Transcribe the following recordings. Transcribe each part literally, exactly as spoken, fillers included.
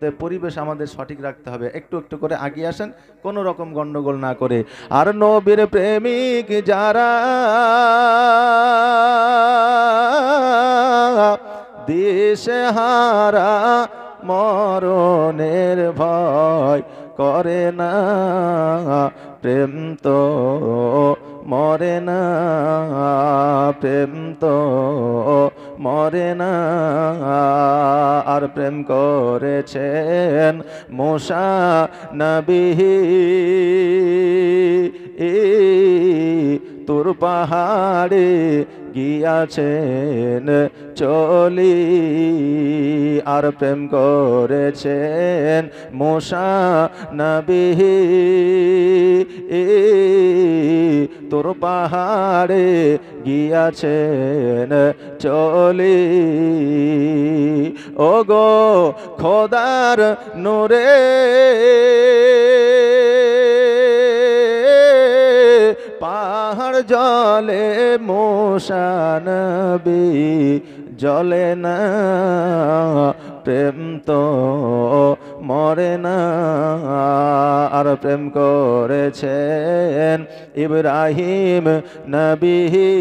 পরিবেশ আমাদের সঠিক রাখতে হবে। একটু একটু করে আগিয়ে আসেন, কোনো রকম গন্ডগোল না করে। আর নবীর প্রেমিক যারা দিশেহারা মরণের ভয় করে না, প্রেম তো মরে না, প্রেম তো মরে না। আর প্রেম করেছেন মুসা নবী তুর পাহাড়ে গিয়াছেন চলি। আর প্রেম করেছেন মুসা নবী তোর পাহাড়ে গিয়াছেন চলি। ও গো খোদার নূরে পাহাড় জলে মুসা নবী জলে না, প্রেম তো মরে না। আর প্রেম করেছেন ইব্রাহিম নবী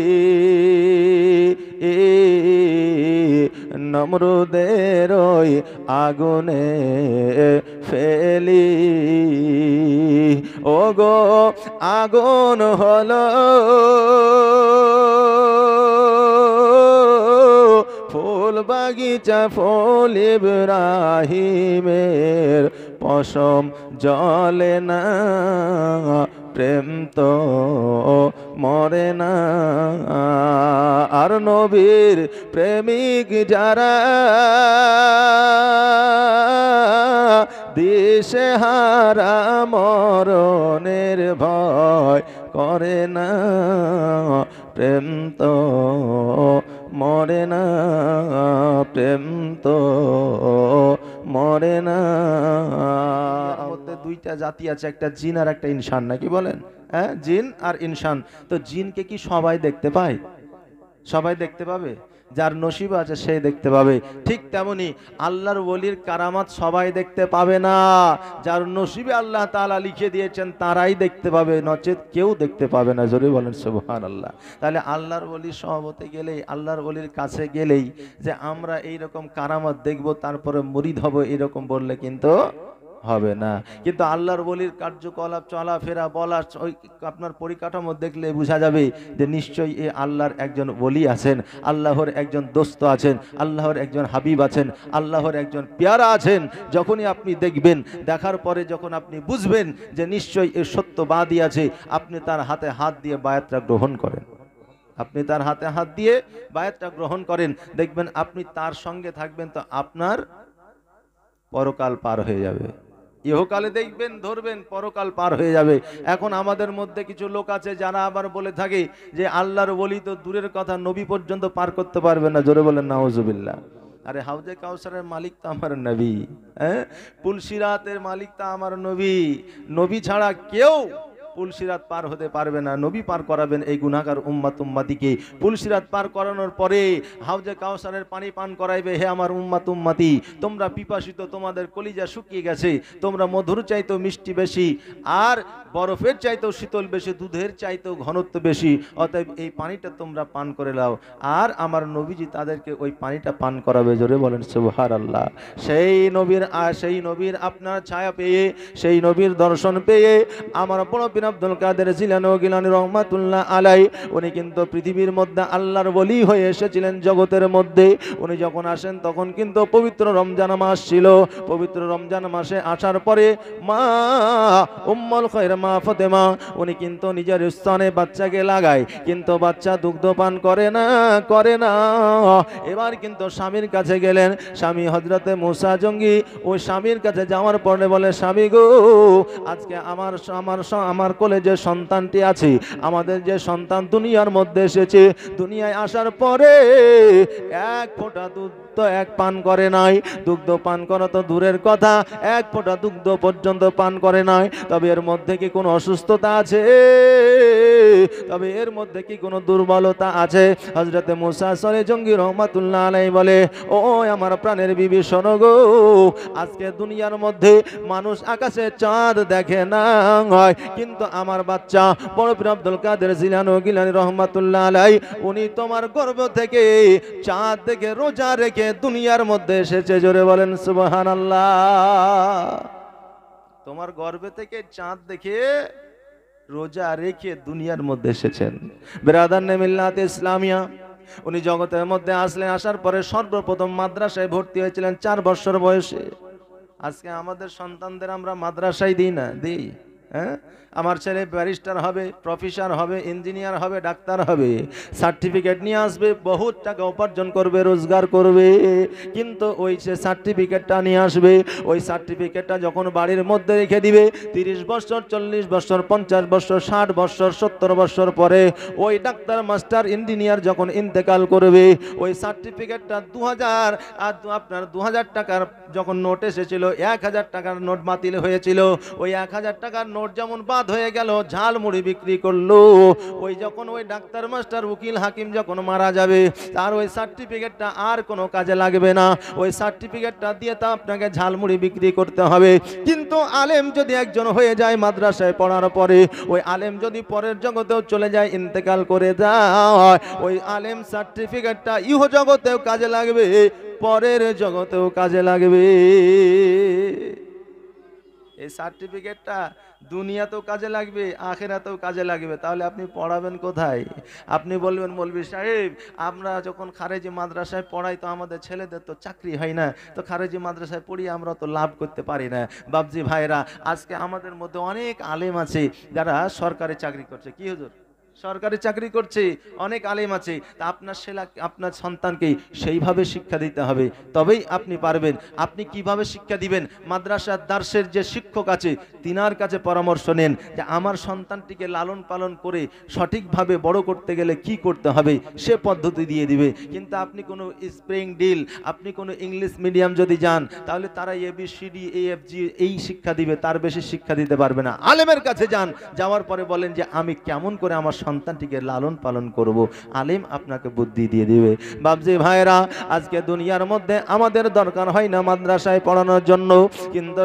নমরুদের ওই আগুনে ফেলি। ও গো আগুন হলো ফুল বাগিচা ফুল ইব্রাহিমের পশম জলে না, প্রেম তো মরে না। আর নবীর প্রেমিক যারা দিশেহারা মরণের ভয় করে না, প্রেম তো মরে না, প্রেম তো মরে না। মধ্যে দুইটা জাতি আছে, একটা জিন আর একটা ইনসান, নাকি বলেন? হ্যাঁ, জিন আর ইনসান। তো জিনকে কি সবাই দেখতে পায়? সবাই দেখতে পাবে? যার নসিব আছে সে দেখতে পাবে। ঠিক তেমনি আল্লাহর ওলির কারামাত সবাই দেখতে পাবে না, যার নসিবে আল্লাহ তাআলা লিখে দিয়েছেন তারাই দেখতে পাবে, নচেত কেউ দেখতে পাবে না। জোরে বলেন সুবহানাল্লাহ। তাহলে আল্লাহর ওলির সহবতে গেলেই, আল্লাহর ওলির কাছে গেলেই যে আমরা এই রকম কারামাত দেখব তারপরে মুরিদ হব, এরকম বললে কিন্তু হবে না। কিন্তু আল্লাহর ওলির কার্যকলাপ, চলাফেরা, বলা, ওই আপনার পরিকাঠামো দেখলে বোঝা যাবে যে নিশ্চয়ই এই আল্লাহর একজন ওলি আছেন, আল্লাহর একজন দোস্ত আছেন, আল্লাহর একজন হাবিব আছেন, আল্লাহর একজন পেয়ারা আছেন। যখনই আপনি দেখবেন, দেখার পরে যখন আপনি বুঝবেন যে নিশ্চয়ই এর সত্যবাদী আছে, আপনি তার হাতে হাত দিয়ে বায়াতটা গ্রহণ করেন। আপনি তার হাতে হাত দিয়ে বায়াতটা গ্রহণ করেন, দেখবেন আপনি তার সঙ্গে থাকবেন, তো আপনার পরকাল পার হয়ে যাবে। ইহকালে দেখবেন ধরবেন, পরকাল পার হয়ে যাবে। এখন আমাদের মধ্যে কিছু লোক আছে যারা আবার বলে থাকে যে আল্লাহর ওলি তো দূরের কথা, নবী পর্যন্ত পার করতে পারবে না। জোরে বলেন নাউজুবিল্লাহ। আরে হাউজে কাউসারের মালিক তো আমার নবী, হ্যাঁ, পুলসিরাতের মালিক তো আমার নবী। নবী ছাড়া কেউ পুলসিরাত পার হতে পারবে না। নবী পার করাবেন এই গুনাহগার উম্মাত উম্মাতিকে। পুলসিরাত পার করানোর পরে হাউজে কাউসারের পানি পান করাইবে। হে আমার উম্মাত উম্মাতি, তোমরা পিপাসিত, তোমাদের কলিজা শুকিয়ে গেছে, তোমরা মধুর চাইতেও মিষ্টি বেশি, আর বরফের চাইতেও শীতল বেশি, দুধের চাইতেও ঘনত্ব বেশি, অতএব এই পানিটা তোমরা পান করে নাও। আর আমার নবীজি তাদেরকে ওই পানিটা পান করাবে। জোরে বলেন সুবহানাল্লাহ। সেই নবীর আর সেই নবীর আপনার ছায়া পেয়ে, সেই নবীর দর্শন পেয়ে আমার বড় পীর আব্দুল কাদের জিলানী ও গিলানী রহমাতুল্লাহ আলাই, উনি কিন্তু পৃথিবীর মধ্যে আল্লাহর ওলি হয়ে এসেছিলেন জগতের মধ্যে। উনি যখন আসেন তখন কিন্তু পবিত্র রমজান মাস ছিল। পবিত্র রমজান মাসে আসার পরে মা উম্মুল খায়র মা ফাতেমা উনি কিন্তু নিজের স্তনে বাচ্চাকে লাগায়, কিন্তু বাচ্চা দুগ্ধ পান করে না করে না এবার কিন্তু স্বামীর কাছে গেলেন। স্বামী হযরতে মুসা জঙ্গি ওই স্বামীর কাছে যাওয়ার পরে বলে, স্বামী গো, আজকে আমার আমার আমার আমার কোলে যে সন্তানটি আছে, আমাদের যে সন্তান দুনিয়ার মধ্যে এসেছে, দুনিয়ায় আসার পরে এক ফোঁটা দুধ তো এক পান করে নাই, দুগ্ধ পান করা তো দূরের কথা, এক ফোঁটা দুগ্ধ পর্যন্ত পান করে নাই। তবে এর মধ্যে কি কোনো অসুস্থতা আছে? তবে এর মধ্যে কি কোনো দুর্বলতা আছে? হযরতে মুসা সরে জঙ্গি রহমাতুল্লাহ আলাইহি বলে, ও আমার প্রাণের বিবি শোনো গো, আজকে দুনিয়ার মধ্যে মানুষ আকাশে চাঁদ দেখে না, কিন্তু আমার বাচ্চা বড় পীর আব্দুল কাদের জিলানী গিলানী রহমাতুল্লাহ আলাইহি উনি তোমার গর্ভ থেকে চাঁদ দেখে রোজা রেখে দুনিয়ার মধ্যে এসেছে। জোরে বলেন সুবহানাল্লাহ। তোমার গর্ভে থেকে চাঁদ দেখে রোজা রেখে দুনিয়ার মধ্যে এসেছেন। বিরাদান মিল্লাত ইসলামিয়া, উনি জগতের মধ্যে আসলেন, আসার পরে সর্বপ্রথম মাদ্রাসায় ভর্তি হয়েছিলেন চার বছর বয়সে। আজকে আমাদের সন্তানদের আমরা মাদ্রাসায় দিই না, দিই? হ্যাঁ, আমার ছেলে ব্যারিস্টার হবে, প্রফেসর হবে, ইঞ্জিনিয়ার হবে, ডাক্তার হবে, সার্টিফিকেট নিয়ে আসবে, বহুত টাকা উপার্জন করবে, রোজগার করবে, কিন্তু ওই সে সার্টিফিকেটটা নিয়ে আসবে, ওই সার্টিফিকেটটা যখন বাড়ির মধ্যে রেখে দিবে, তিরিশ বছর, চল্লিশ বছর, পঞ্চাশ বছর, ষাট বছর, সত্তর বছর পরে ওই ডাক্তার, মাস্টার, ইঞ্জিনিয়ার যখন ইন্তেকাল করবে, ওই সার্টিফিকেটটা দু হাজার আর আপনার দু হাজার টাকার যখন নোট এসেছিল, এক হাজার টাকার নোট বাতিল হয়েছিল, ওই এক হাজার টাকার নোট যেমন বাদ হয়ে গেল, ঝাল মুড়ি বিক্রি করলো, ওই যখন ওই ডাক্তার, মাস্টার, উকিল, হাকিম যখন মারা যাবে, তার ওই সার্টিফিকেটটা আর কোনো কাজে লাগবে না, ওই সার্টিফিকেটটা দিয়ে তা আপনাকে ঝালমুড়ি বিক্রি করতে হবে। কিন্তু আলেম যদি একজন হয়ে যায় মাদ্রাসায় পড়ার পরে, ওই আলেম যদি পরের জগতেও চলে যায়, ইন্তেকাল করে যায়, ওই আলেম সার্টিফিকেটটা ইহ জগতেও কাজে লাগবে, পরের জগতেও কাজে লাগবে। এই সার্টিফিকেটটা দুনিয়াতেও কাজে লাগবে, আখিরাতেও কাজে লাগবে। তাহলে আপনি পড়াবেন কোথায়? আপনি বলবেন, মৌলভী সাহেব আমরা যখন খারেজি মাদ্রাসায় পড়াই তো আমাদের ছেলেদের তো চাকরি হয় না, তো খারেজি মাদ্রাসায় পড়িয়ে আমরা তো লাভ করতে পারি না। বাবজি ভাইরা, আজকে আমাদের মধ্যে অনেক আলেম আছে যারা সরকারি চাকরি করছে। কি হুজুর? সরকারি চাকরি করছে, অনেক আলেম আছে। তা আপনার ছেলে, আপনার সন্তানকে সেইভাবে শিক্ষা দিতে হবে, তবেই আপনি পারবেন। আপনি কিভাবে শিক্ষা দিবেন? মাদ্রাসার দার্সের যে শিক্ষক আছে তিনার কাছে পরামর্শ নেন যে আমার সন্তানটিকে লালন পালন করে সঠিকভাবে বড় করতে গেলে কি করতে হবে, সে পদ্ধতি দিয়ে দিবে। কিন্তু আপনি কোনো স্প্রিং ডিল, আপনি কোনো ইংলিশ মিডিয়াম যদি যান, তাহলে তারা A B C D E F G এই শিক্ষা দিবে, তার বেশি শিক্ষা দিতে পারবে না। আলেমের কাছে যান, যাওয়ার পরে বলেন যে আমি কেমন করে আমার সন্তানটিকে লালন পালন করব, আলেম আপনাকে বুদ্ধি দিয়ে দিবে। বাবজি ভাইরা, আজকে দুনিয়ার মধ্যে আমাদের দরকার হয় না মাদ্রাসায় পড়ানোর জন্য, কিন্তু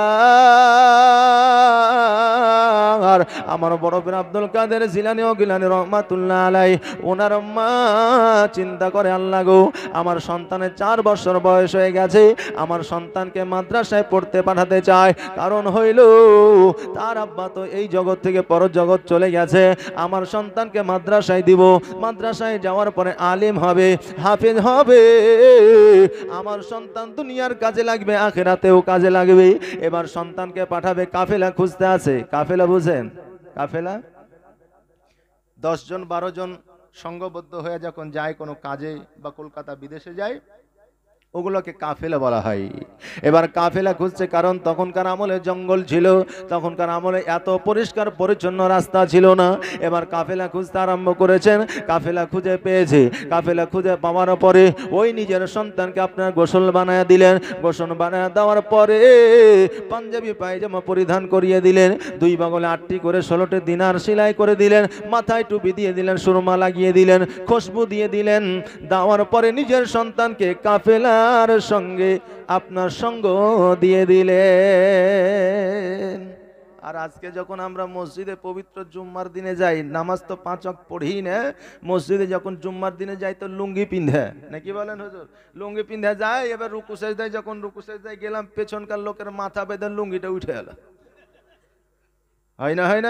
বেরাদার আমার বড় পীর আব্দুল কাদের জিলানী ও গিলানী রহমাতুল্লাহ আলাইহি ওনার মা চিন্তা করে, আল্লাহ গো, আমার সন্তানের চার বছর বয়স হয়ে গেছে, আমার সন্তানকে মাদ্রাসায় পড়তে পাঠাতে চায়, কারণ হইল তার আব্বা তো এই জগৎ থেকে পর জগৎ চলে গেছে, আমার সন্তানকে মাদ্রাসায় দিব, মাদ্রাসায় যাওয়ার পরে আলিম হবে, হাফেজ হবে, আমার সন্তান দুনিয়ার কাজে লাগবে, আখিরাতেও কাজে লাগবে। এবার সন্তানকে পাঠাবে, কাফেলা খুঁজতে আছে। কাফেলা বুঝেন? কাফেলা দশ জন বারো জন সংঘবদ্ধ হয়ে যখন যায় কোনো কাজে বা কলকাতা বিদেশে যায়, ওগুলোকে কাফেলা বলা হয়। এবার কাফেলা খুঁজছে, কারণ তখনকার আমলে জঙ্গল ছিল, তখনকার আমলে এত পরিষ্কার পরিচ্ছন্ন রাস্তা ছিল না। এবার কাফেলা খুঁজতে আরম্ভ করেছেন, কাফেলা খুঁজে পেয়েছে, কাফেলা খুঁজে পাওয়ার পরে ওই নিজের সন্তানকে আপনার গোসল বানায় দিলেন, গোসল বানায় দেওয়ার পরে পাঞ্জাবি পায়জামা পরিধান করিয়ে দিলেন, দুই বাগলে আটটি করে ষোলোটি দিনার সেলাই করে দিলেন, মাথায় টুপি দিয়ে দিলেন, সুরমা লাগিয়ে দিলেন, খুশবু দিয়ে দিলেন, দেওয়ার পরে নিজের সন্তানকে কাফেলা আর সঙ্গে আপনার সঙ্গ দিয়ে দিলেন। আর আজকে যখন আমরা মসজিদে পবিত্র জুম্মার দিনে যাই, নামাজ তো পাঁচ ওয়াক্ত পড়ি না, মসজিদে যখন জুম্মার দিনে যাই তো লুঙ্গি পিন্ধে, নাকি বলেন হুজুর? লুঙ্গি পিন্ধে যায়। এবার রুকু সেজদায় যখন রুকু সেজদায় গেলাম, পেছনকার লোকের মাথা বেঁধে লুঙ্গিটা উঠে এলো, হয় না? হয় না?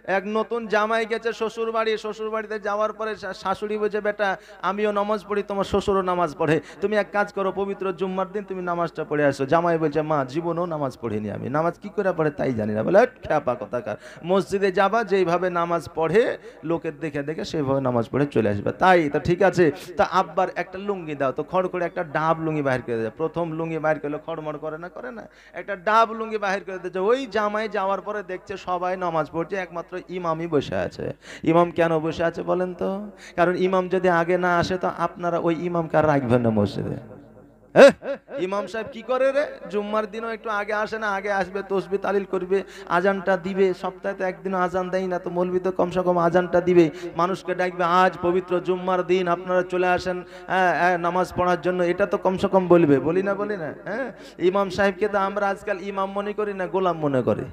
এক নতুন জামাই গেছে শ্বশুর বাড়ি, শ্বশুর বাড়িতে যাওয়ার পরে শাশুড়ি বলছে, বেটা আমিও নামাজ পড়ি, তোমার শ্বশুরও নামাজ পড়ে, তুমি এক কাজ করো, পবিত্র জুম্মার দিন তুমি নামাজটা পড়ে আসো। জামাই বলছে, মা জীবনেও নামাজ পড়িনি, আমি নামাজ কি করে পড়ে তাই জানি না। বলে খ্যাপা কথাকার, মসজিদে যাবা, যেইভাবে নামাজ পড়ে লোকের দেখে দেখে সেইভাবে নামাজ পড়ে চলে আসবে। তাই তো ঠিক আছে, তা আব্বার একটা লুঙ্গি দাও। তো খড় করে একটা ডাব লুঙ্গি বাহির করে দেয়। প্রথম লুঙ্গি বাহির করলে খড়মড় করে না, করে না, একটা ডাব লুঙ্গি বাহির করে দিয়েছে। ওই জামাই যাওয়ার পরে দেখছে সবাই নামাজ পড়ছে, একমাত্র ইমামই বসে আছে। ইমাম কেন বসে আছে বলেন তো? কারণ ইমাম যদি আগে না আসে তো আপনারা ওই ইমামকে আর রাখবেন না মসজিদে। ইমাম সাহেব কি করে রে, জুম্মার দিনও একটু আগে আসে না? আগে আসবে, তসবিহ তালিল করবে, আজানটা দিবে। সপ্তাহে তো একদিনও আজান দেয় না, তো মৌলবি তো কমসে কম আজানটা দিবে, মানুষকে ডাকবে, আজ পবিত্র জুম্মার দিন আপনারা চলে আসেন হ্যাঁ নামাজ পড়ার জন্য, এটা তো কমসে কম বলবে। বলি না, বলি না? হ্যাঁ, ইমাম সাহেবকে তো আমরা আজকাল ইমাম মনে করি না, গোলাম মনে করি।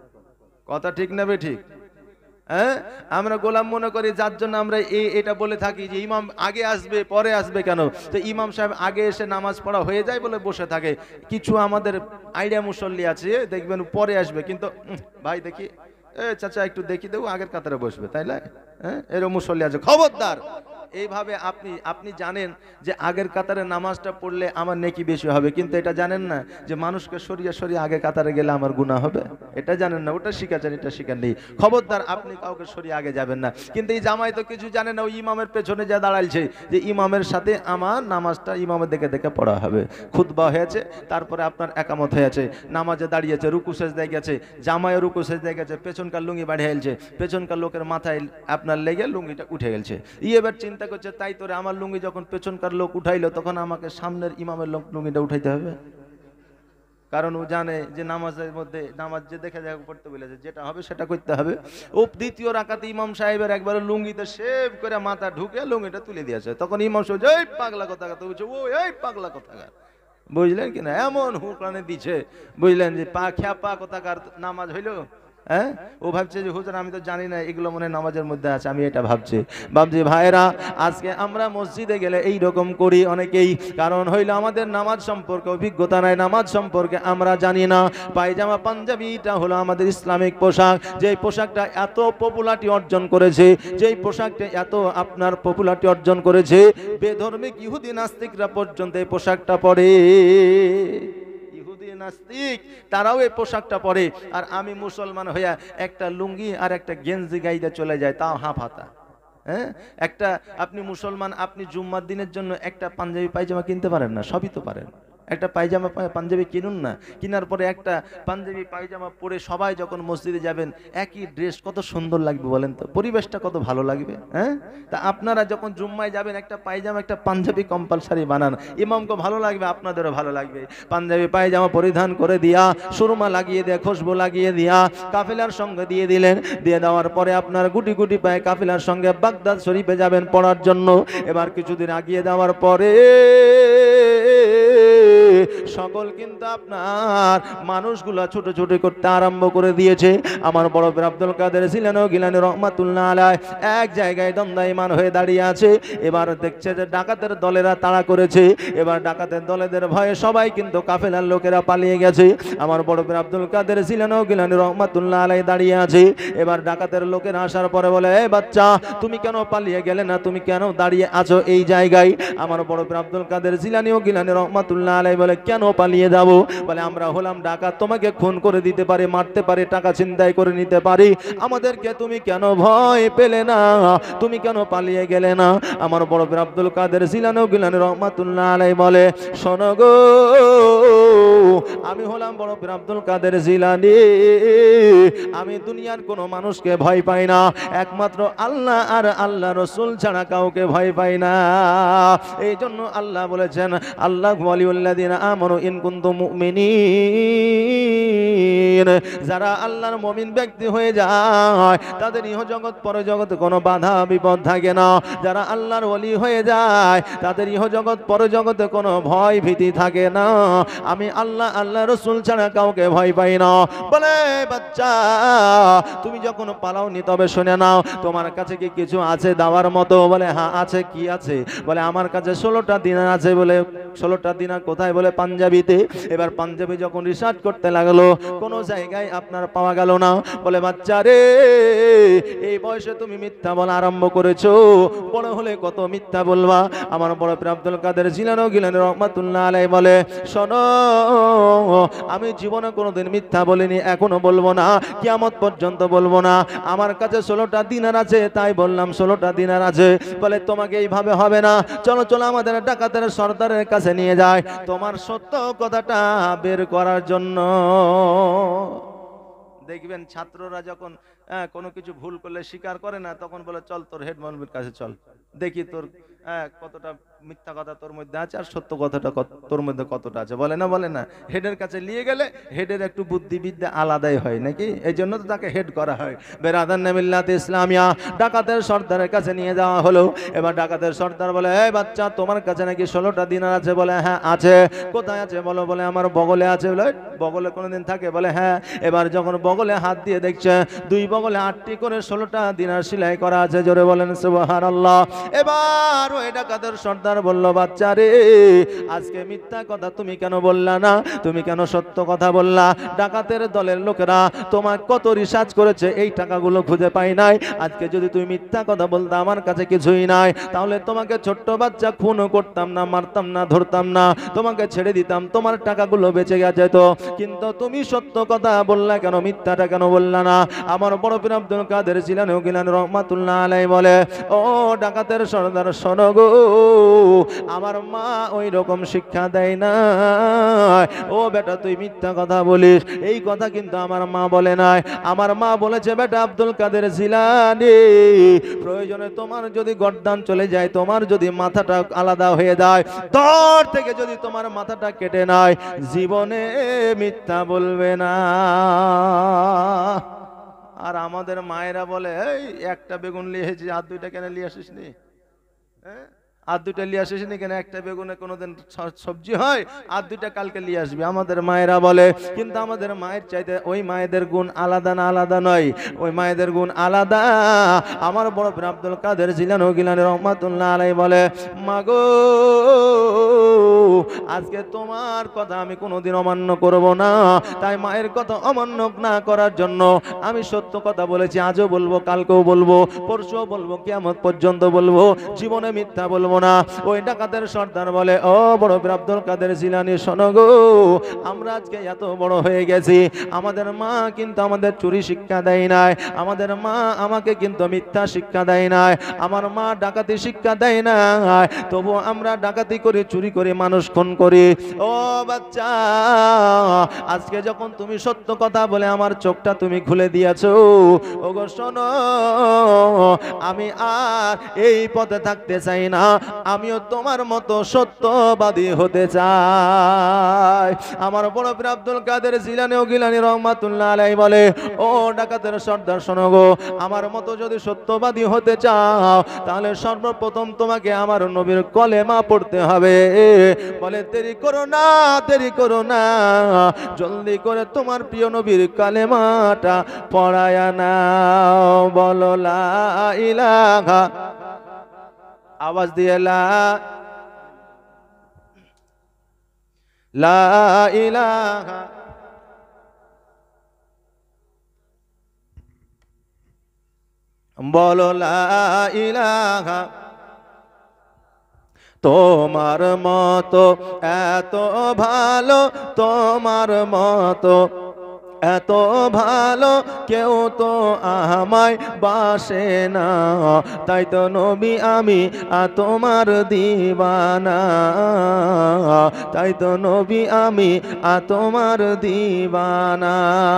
কথা ঠিক না বে ঠিক? হ্যাঁ, আমরা গোলাম মনে করি, যার জন্য আমরা এই এটা বলে থাকি যে ইমাম আগে আসবে, পরে আসবে কেন? তো ইমাম সাহেব আগে এসে নামাজ পড়া হয়ে যায় বলে বসে থাকে। কিছু আমাদের আইডিয়া মুসল্লি আছে দেখবেন পরে আসবে, কিন্তু ভাই দেখি এ চাচা একটু দেখি দেবো, আগের কাতারে বসবে, তাই না? হ্যাঁ, এরকম মুসল্লি আছে। খবরদার, এইভাবে আপনি আপনি জানেন যে আগের কাতারে নামাজটা পড়লে আমার নেকি বেশি হবে, কিন্তু এটা জানেন না যে মানুষকে সরিয়ে সরিয়ে আগে কাতারে গেলে আমার গুনাহ হবে। এটা জানেন না, ওটা শিখাচ্ছেন, এটা শিখান নেই। খবরদার, আপনি কাউকে সরিয়ে আগে যাবেন না। কিন্তু এই জামাই তো কিছু জানে না, ওই ইমামের পেছনে যা দাঁড়াইছে যে ইমামের সাথে আমার নামাজটা ইমামের দেখে দেখে পড়া হবে। খুতবা হয়েছে, তারপরে আপনার একামত হয়েছে, নামাজে দাঁড়িয়েছে, রুকু সেজদায় গেছে, জামাইও রুকু সেজদায় গেছে, পেছনকার লুঙ্গি বাড়িয়ে গেছে, পেছনকার লোকের মাথায় আপনার লেগে লুঙ্গিটা উঠে গেছে। ই এবার চিন্তা করছে, তাই তোরে আমার লুঙ্গি যখন পেছনকার লোক উঠাইলো, তখন আমাকে সামনের ইমামের লোক লুঙ্গিটা উঠাইতে হবে। কারণ ও জানে যে নামাজের মধ্যে নামাজ যে দেখে দেখে পড়তে বলেছে, যেটা হবে সেটা করতে হবে। ও দ্বিতীয় রাকাতে ইমাম সাহেবের একবার লুঙ্গিতে শেভ করে মাথা ঢুকে লুঙ্গিটা তুলে দিয়েছে। তখন ইমাম সাহেব এই পাগলা কথা কথা বলছে, ও এই পাগলা কথাকার, বুঝলেন কিনা? এমন হুকানে দিচ্ছে, বুঝলেন যে পা খ্যাপা কথাকার নামাজ হইলো। হ্যাঁ, ও ভাবছে যে হুজুর আমি তো জানি না এগুলো মনে নামাজের মধ্যে আছে, আমি এটা ভাবছি। ভাবছি ভাইরা, আজকে আমরা মসজিদে গেলে এই রকম করি অনেকেই, কারণ হইলো আমাদের নামাজ সম্পর্কে অভিজ্ঞতা নাই, নামাজ সম্পর্কে আমরা জানি না। পায়জামা পাঞ্জাবিটা হলো আমাদের ইসলামিক পোশাক, যে পোশাকটা এত পপুলারিটি অর্জন করেছে, যেই পোশাকটা এত আপনার পপুলারিটি অর্জন করেছে, বেধর্মিক ইহুদি নাস্তিকরা পর্যন্ত এই পোশাকটা পরে। নাস্তিক তারাও এই পোশাকটা পরে, আর আমি মুসলমান হইয়া একটা লুঙ্গি আর একটা গেঞ্জি গাইতে চলে যায়, তাও হাফ হাতা। হ্যাঁ, একটা আপনি মুসলমান, আপনি জুম্মার দিনের জন্য একটা পাঞ্জাবি পায়জামা কিনতে পারেন না? সবই তো পারেন। একটা পায়জামা পাঞ্জাবি কিনুন না, কেনার পরে একটা পাঞ্জাবি পায়জামা পরে সবাই যখন মসজিদে যাবেন, একই ড্রেস কত সুন্দর লাগবে বলেন তো, পরিবেশটা কত ভালো লাগবে। হ্যাঁ, তা আপনারা যখন জুম্মায় যাবেন একটা পায়জামা একটা পাঞ্জাবি কম্পালসারি বানান, ইমামকে ভালো লাগবে, আপনাদেরও ভালো লাগবে। পাঞ্জাবি পায়জামা পরিধান করে দিয়া, সুরমা লাগিয়ে দিয়া, খুশবু লাগিয়ে দিয়া কাফেলার সঙ্গে দিয়ে দিলেন। দিয়ে দেওয়ার পরে আপনার গুটি গুটি পায়ে কাফেলার সঙ্গে বাগদাদ শরীফে যাবেন পড়ার জন্য। এবার কিছুদিন আগিয়ে দেওয়ার পরে সকল কিন্তু আপনার মানুষগুলা ছোট ছোট করতে আরম্ভ করে দিয়েছে। আমার বড় পীর আব্দুল কাদের জিলানী গিলানী রহমাতুল্লাহ আলাইহি এক জায়গায় দণ্ডায়মান হয়ে দাঁড়িয়ে আছে। এবার দেখছে যে ডাকাতের দলেরা তাড়া করেছে, এবার ডাকাতের দলেদের ভয়ে সবাই কিন্তু কাফেলার লোকেরা পালিয়ে গেছে। আমার বড় পীর আব্দুল কাদের জিলানী গিলানী রহমাতুল্লাহ আলাইহি দাঁড়িয়ে আছে। এবার ডাকাতের লোকেরা আসার পরে বলে, এই বাচ্চা তুমি কেন পালিয়ে গেলে না, তুমি কেন দাঁড়িয়ে আছো এই জায়গায়? আমার বড় পীর আব্দুল কাদের জিলানী ও গিলানী রহমাতুল্লাহ আলাইহি বলে, কেন পালিয়ে যাব? বলে, আমরা হলাম ডাকাত, তোমাকে খুন করে দিতে পারে, মারতে পারে, টাকা ছিনতাই করে নিতে পারি, আমাদেরকে তুমি কেন ভয় পেলে না, তুমি কেন পালিয়ে গেলে না? আমার বড় পীর আব্দুল কাদের জিলানী ও গিলানী রহমাতুল্লাহ আলাইহি বলে, শোনো গো, আমি হলাম বড় পীর আব্দুল কাদের জিলানী, আমি দুনিয়ার কোনো মানুষকে ভয় পাই না, একমাত্র আল্লাহ আর আল্লাহ রসুল ছাড়া কাউকে ভয় পাই না। এই জন্য আল্লাহ বলেছেন, আল্লাহ ওয়ালিউল্লাযিনা আমানু ইন কুনতুম মুমিনিন, যারা আল্লাহর মুমিন ব্যক্তি হয়ে যায় তাদের ইহ জগৎ পর জগতে কোনো বাধা বিপদ থাকে না। যারা আল্লাহর ওলি হয়ে যায় তাদের ইহ জগৎ পর জগতে কোনো ভয় ভীতি থাকে না। আমি আল্লাহ আল্লাহ রসুল ছাড়া কাউকে ভয় পাই না। বলে, বাচ্চা তুমি যখন পালাওনি তবে শুনে নাও, তোমার কাছে কি কিছু আছে দেওয়ার মতো? বলে, হ্যাঁ আছে। কি আছে? বলে, আমার কাছে ষোলোটা দিনার আছে। বলে, ষোলোটা দিনার কোথায়? বলে, পাঞ্জাবিতে। এবার পাঞ্জাবি যখন রিসার্চ করতে লাগলো, কোনো জায়গায় আপনার পাওয়া গেল না। বলে বাচ্চা রে, এই বয়সে তুমি মিথ্যা বলা আরম্ভ করেছো, বড় হলে কত মিথ্যা বলবা। আমার বড় পীর আব্দুল কাদের জিলানী গিলানী রহমাতুল্লাহ আলাইহি বলে, শোনো, আমি জীবনে কোনোদিন মিথ্যা বলিনি, এখনো বলবো না, কিয়ামত পর্যন্ত বলবো না। আমার কাছে ষোলোটা দিনার আছে, তাই বললাম ষোলোটা দিনার আছে। বলে তোমাকে এইভাবে হবে না, চলো চলো আমাদের ডাকাতের সর্দারের কাছে নিয়ে যায় তোমার সত্য কথাটা বের করার জন্য। দেখবেন ছাত্ররা যখন হ্যাঁ কোনো কিছু ভুল করলে স্বীকার করে না, তখন বলে চল তোর হেড মৌলবীর কাছে চল, দেখি তোর হ্যাঁ কতটা মিথ্যা কথা তোর মধ্যে আছে আর সত্য কথাটা তোর মধ্যে কতটা আছে। বলে না বলে না হেডের কাছে নিয়ে গেলে হেডের একটু বুদ্ধিবিদ্যা আলাদাই হয় নাকি, এই জন্য তো তাকে হেড করা হয়। বেরাদান মিল্লাত ইসলামিয়া ডাকাতের সর্দারের কাছে নিয়ে যাওয়া হলো। এবার ডাকাতের সর্দার বলে, এই বাচ্চা তোমার কাছে নাকি ষোলোটা দিনার আছে? বলে হ্যাঁ আছে। কোথায় আছে বলো? বলে আমার বগলে আছে। বলে বগলে কোনোদিন থাকে? বলে হ্যাঁ। এবার যখন বগলে হাত দিয়ে দেখছে দুই বগলে আটটি করে ষোলোটা দিনার সেলাই করা আছে। জোরে বলেন সুবহানাল্লাহ। এবার ওই ডাকাতের সর্দার বলল, বাচ্চা রে, আজকে মিথ্যা কথা তুমি কেন বললা না, তুমি কেন সত্য কথা বললা? ডাকাতের দলের লোকেরা তোমার কত রিসার্চ করেছে, এই টাকাগুলো খুঁজে পাই নাই। আজকে যদি তুমি মিথ্যা কথা বলতে, আমার কাছে কিছুই নাই, তাহলে তোমাকে ছোট্ট বাচ্চা খুনও করতাম না, মারতাম না, ধরতাম না, তোমাকে ছেড়ে দিতাম, তোমার টাকাগুলো বেঁচে গেছে তো। কিন্তু তুমি সত্য কথা বললা কেন, মিথ্যাটা কেন বললা না? আমার বড় পীর আব্দুল কাদের জিলানী গিলানী রহমাতুল্লাহ আলাইহি বলে, ও ডাকাতের সর্দার শোনো গো, আমার মা ওই রকম শিক্ষা দেয় না। ও বেটা তুই মিথ্যা কথা বলিস, এই কথা কিন্তু আমার মা বলে নাই। আমার মা বলেছে, বেটা আব্দুল কাদের জিলানী, প্রয়োজনে তোমার যদি গর্দান চলে যায়, তোমার যদি মাথাটা আলাদা হয়ে যায়, দর থেকে যদি তোমার মাথাটা কেটে নেয়, জীবনে মিথ্যা বলবে না। আর আমাদের মায়েরা বলে, এই একটা বেগুন নিয়ে এসেছি, আর দুইটা কেন নিয়ে আসিস নি? হ্যাঁ, আর দুইটা নিয়ে আসিস নি কেন? একটা বেগুনে কোনোদিন সবজি হয়, আর দুইটা কালকে নিয়ে আসবি, আমাদের মায়েরা বলে। কিন্তু আমাদের মায়ের চাইতে ওই মায়েদের গুণ আলাদা না? আলাদা নয়? ওই মায়েদের গুণ আলাদা। আমার বড় পীর আব্দুল কাদের জিলানী গিলানী রহমাতুল্লাহ আলাইহি বলে, মাগো, আজকে তোমার কথা আমি কোনোদিন অমান্য করব না। তাই মায়ের কথা অমান্য না করার জন্য আমি সত্য কথা বলেছি, আজও বলবো, কালকেও বলবো, পরশুও বলবো, কিয়ামত পর্যন্ত বলবো, জীবনে মিথ্যা বলবো না। ওই ডাকাতের সর্দার বলে, ও বড় পীর আব্দুল কাদের জিলানী শোনো গো, আমরা আজকে এত বড় হয়ে গেছি, আমাদের মা কিন্তু আমাদের চুরি শিক্ষা দেয় নাই, আমাদের মা আমাকে কিন্তু মিথ্যা শিক্ষা দেয় নাই, আমার মা ডাকাতি শিক্ষা দেয় নাই, তবু আমরা ডাকাতি করে, চুরি করে, মানুষ খুন করি। ও বাচ্চা, আজকে যখন তুমি সত্য কথা বলে আমার চোখটা তুমি খুলে দিয়েছো, ওগো শোনো, আমি আর এই পথে থাকতে চাই না, আমিও তোমার মতো সত্যবাদী হতে চাই। আমার বড় পীর আব্দুল কাদের জিলানী গিলানী রহমাতুল্লাহ আলাইহি বলে, ও ডাকাতের সর্দার শোনো গো, আমার মতো যদি সত্যবাদী হতে চাও, তাহলে সর্বপ্রথম তোমাকে আমার নবীর কলেমা পড়তে হবে। বলে দেরি করো না, দেরি করো না, জলদি করে তোমার প্রিয় নবীর কালেমাটা পড়ায়া নাও। বলো লা ইলাহা, আওয়াজ দিয়ে লা লা ইলাহা, বলো লা ইলাহা, তোমার মতো এত ভালো, তোমার মতো এত ভালো কেউ তো আমায় বাসে না, তাই তো নবী আমি তোমার দিওয়ানা, তাই তো নবী আমি তোমার দিওয়ানা।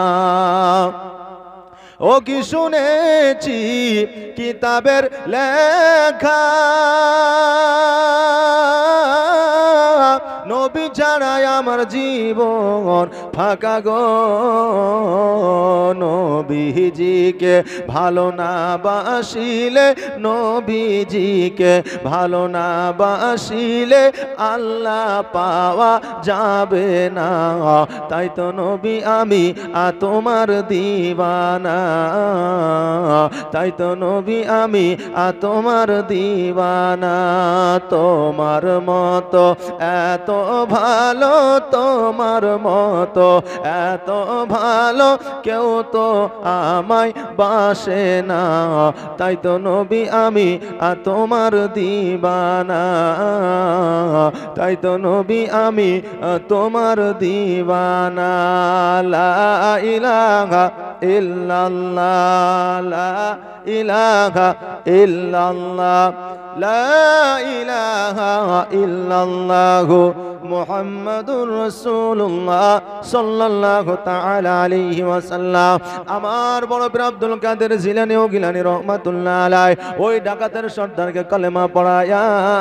ও কি শুনেছি কিতাবের লেখা, নবী ছাড়াই আমার জীবন ফাঁকা গো, নবীজিকে ভালো না বাসিলে, নবীজিকে ভালো না বাসিলে আল্লাহ পাওয়া যাবে না, তাই তো নবী আমি তোমার দিওয়ানা, তাই তো নবী আমি তোমার দিওয়ানা। তোমার মতো এত ভালো তোমার মতো, এত ভালো কেউ তো আমায় বাসে না, তাই তো নবী আমি তোমার দিবানা, তাই তো নবী আমি তোমার দিবানা। লা ইলাহা ইল্লাল্লাহ, লা ইলাহা ইল্লাল্লাহ, লা ইলাহা ইল্লাল্লাহ মুহাম্মাদুর রাসূলুল্লাহ সাল্লাল্লাহু তাআলা আলাইহি ওয়াসাল্লাম। আমার বড় পীর আব্দুল কাদের জিলানী ও গিলানী রহমাতুল্লাহ আলাইহি ওই ডাকাতের সর্দারকে কলেমা পড়ায়া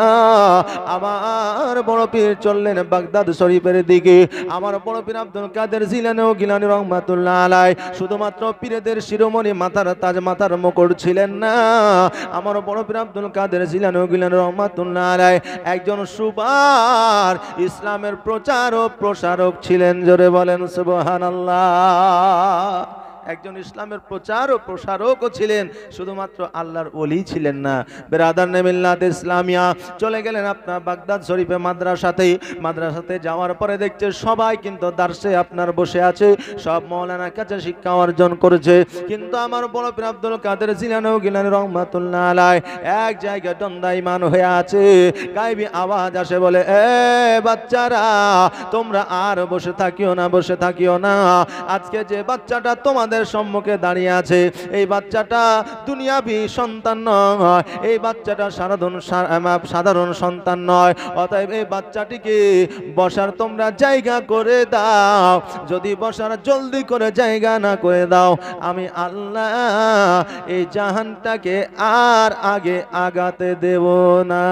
আমার বড় পীর চললেন বাগদাদ শরীফের দিকে। আমার বড় পীর আব্দুল কাদের জিলানী ও গিলানী রহমাতুল্লাহ আলাইহি শুধুমাত্র পীরদের শিরোমণি মাথার তাজ, মাথার মুকুট ছিলেন না। আমার বড় পীর আব্দুল কাদের জিলানী ও গিলানী রহমাতুল্লাহ আলাইহি একজন সুবার ইসলামের প্রচার ও প্রসারক ছিলেন। জোরে বলেন সুবহানাল্লাহ। একজন ইসলামের প্রচার ও প্রসারকও ছিলেন, শুধুমাত্র আল্লাহর ওলি ছিলেন না। বেরাদার মিল্লাত ইসলামিয়া চলে গেলেন আপনার বাগদাদ শরীফে মাদ্রাসাতে। মাদ্রাসাতে যাওয়ার পরে দেখছে সবাই কিন্তু দার্সে আপনার বসে আছে, সব মাওলানার কাছে শিক্ষা অর্জন করেছে। কিন্তু আমার বড় পীর আব্দুল কাদের জিলানী ও গিলানী রহমাতুল্লাহ আলাইহি এক জায়গায় দণ্ডায়মান হয়ে আছে। গায়বী আওয়াজ আসে, বলে এ বাচ্চারা তোমরা আর বসে থাকিও না, বসে থাকিও না। আজকে যে বাচ্চাটা তোমাদের সম্মুখে দাঁড়িয়ে আছে এই বাচ্চাটা দুনিয়াবি সন্তান নয়, এই বাচ্চাটা সাধারণ সাধারণ সন্তান নয়। অতএব এই বাচ্চাটিকে বসার তোমরা জায়গা করে দাও, যদি বসার জলদি করে জায়গা না করে দাও আমি আল্লাহ এই জাহানটাকে আর আগে আগাতে দেব না।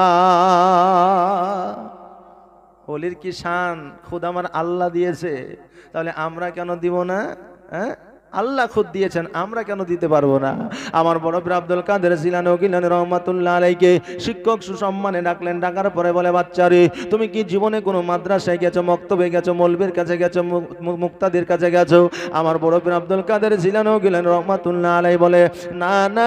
ওলির কি শান খুদ আমার আল্লাহ দিয়েছে, তাহলে আমরা কেন দিব না? হ্যাঁ, আল্লাহ খুদ দিয়েছেন, আমরা কেন দিতে পারবো না? আমার বড় পীর আব্দুল কাদের জিলানী ও গিলানী রহমাতুল্লাহ আলাইহিকে শিক্ষক সুসম্মানে ডাকলেন। ডাকার পরে বলে, বাচ্চারে তুমি কি জীবনে কোনো মাদ্রাসায় গেছো, মক্তবে গেছো, মৌলবীর কাছে গেছো, মুক্তাদির কাছে গেছো? আমার বড় পীর আব্দুল কাদের জিলানী ও গিলানী রহমাতুল্লাহ আলাইহি বলে, না না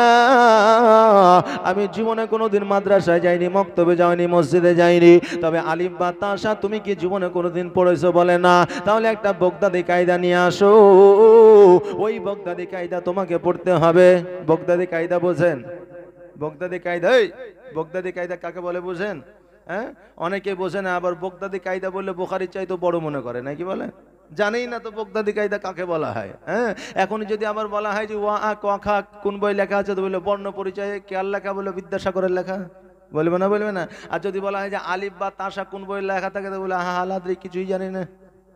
আমি জীবনে কোনোদিন মাদ্রাসায় যাইনি, মক্তবে যাইনি, মসজিদে যাইনি। তবে আলিফ বা তাসা তুমি কি জীবনে কোনোদিন পড়েছো? বলে না। তাহলে একটা বগদাদি কায়দা নিয়ে আসো, ওই বগদাদি কায়দা তোমাকে পড়তে হবে। বগদাদি কায়দা বোঝেন? বগদাদি কায়দা, এই বগদাদি কায়দা কাকে বলে বোঝেন? হ্যাঁ, অনেকে বোঝে না, আবার বগদাদি কায়দা বললে বুখারীর চাইতে বড় মনে করে, নাকি বলে? জানেই না তো বগদাদি কায়দা কাকে বলা হয়। হ্যাঁ, এখন যদি আবার বলা হয় যে ওয়া আ ক খ কোন বই লেখা আছে, তো বলে বর্ণ পরিচয়ে কার লেখা? বলে বিদ্যাসাগরের লেখা। বলবে না? বলবে না? আর যদি বলা হয় যে আলিফ বা তাসা কোন বই লেখা থাকে, তো বলে হা হালাদ্রি কিছুই জানি না,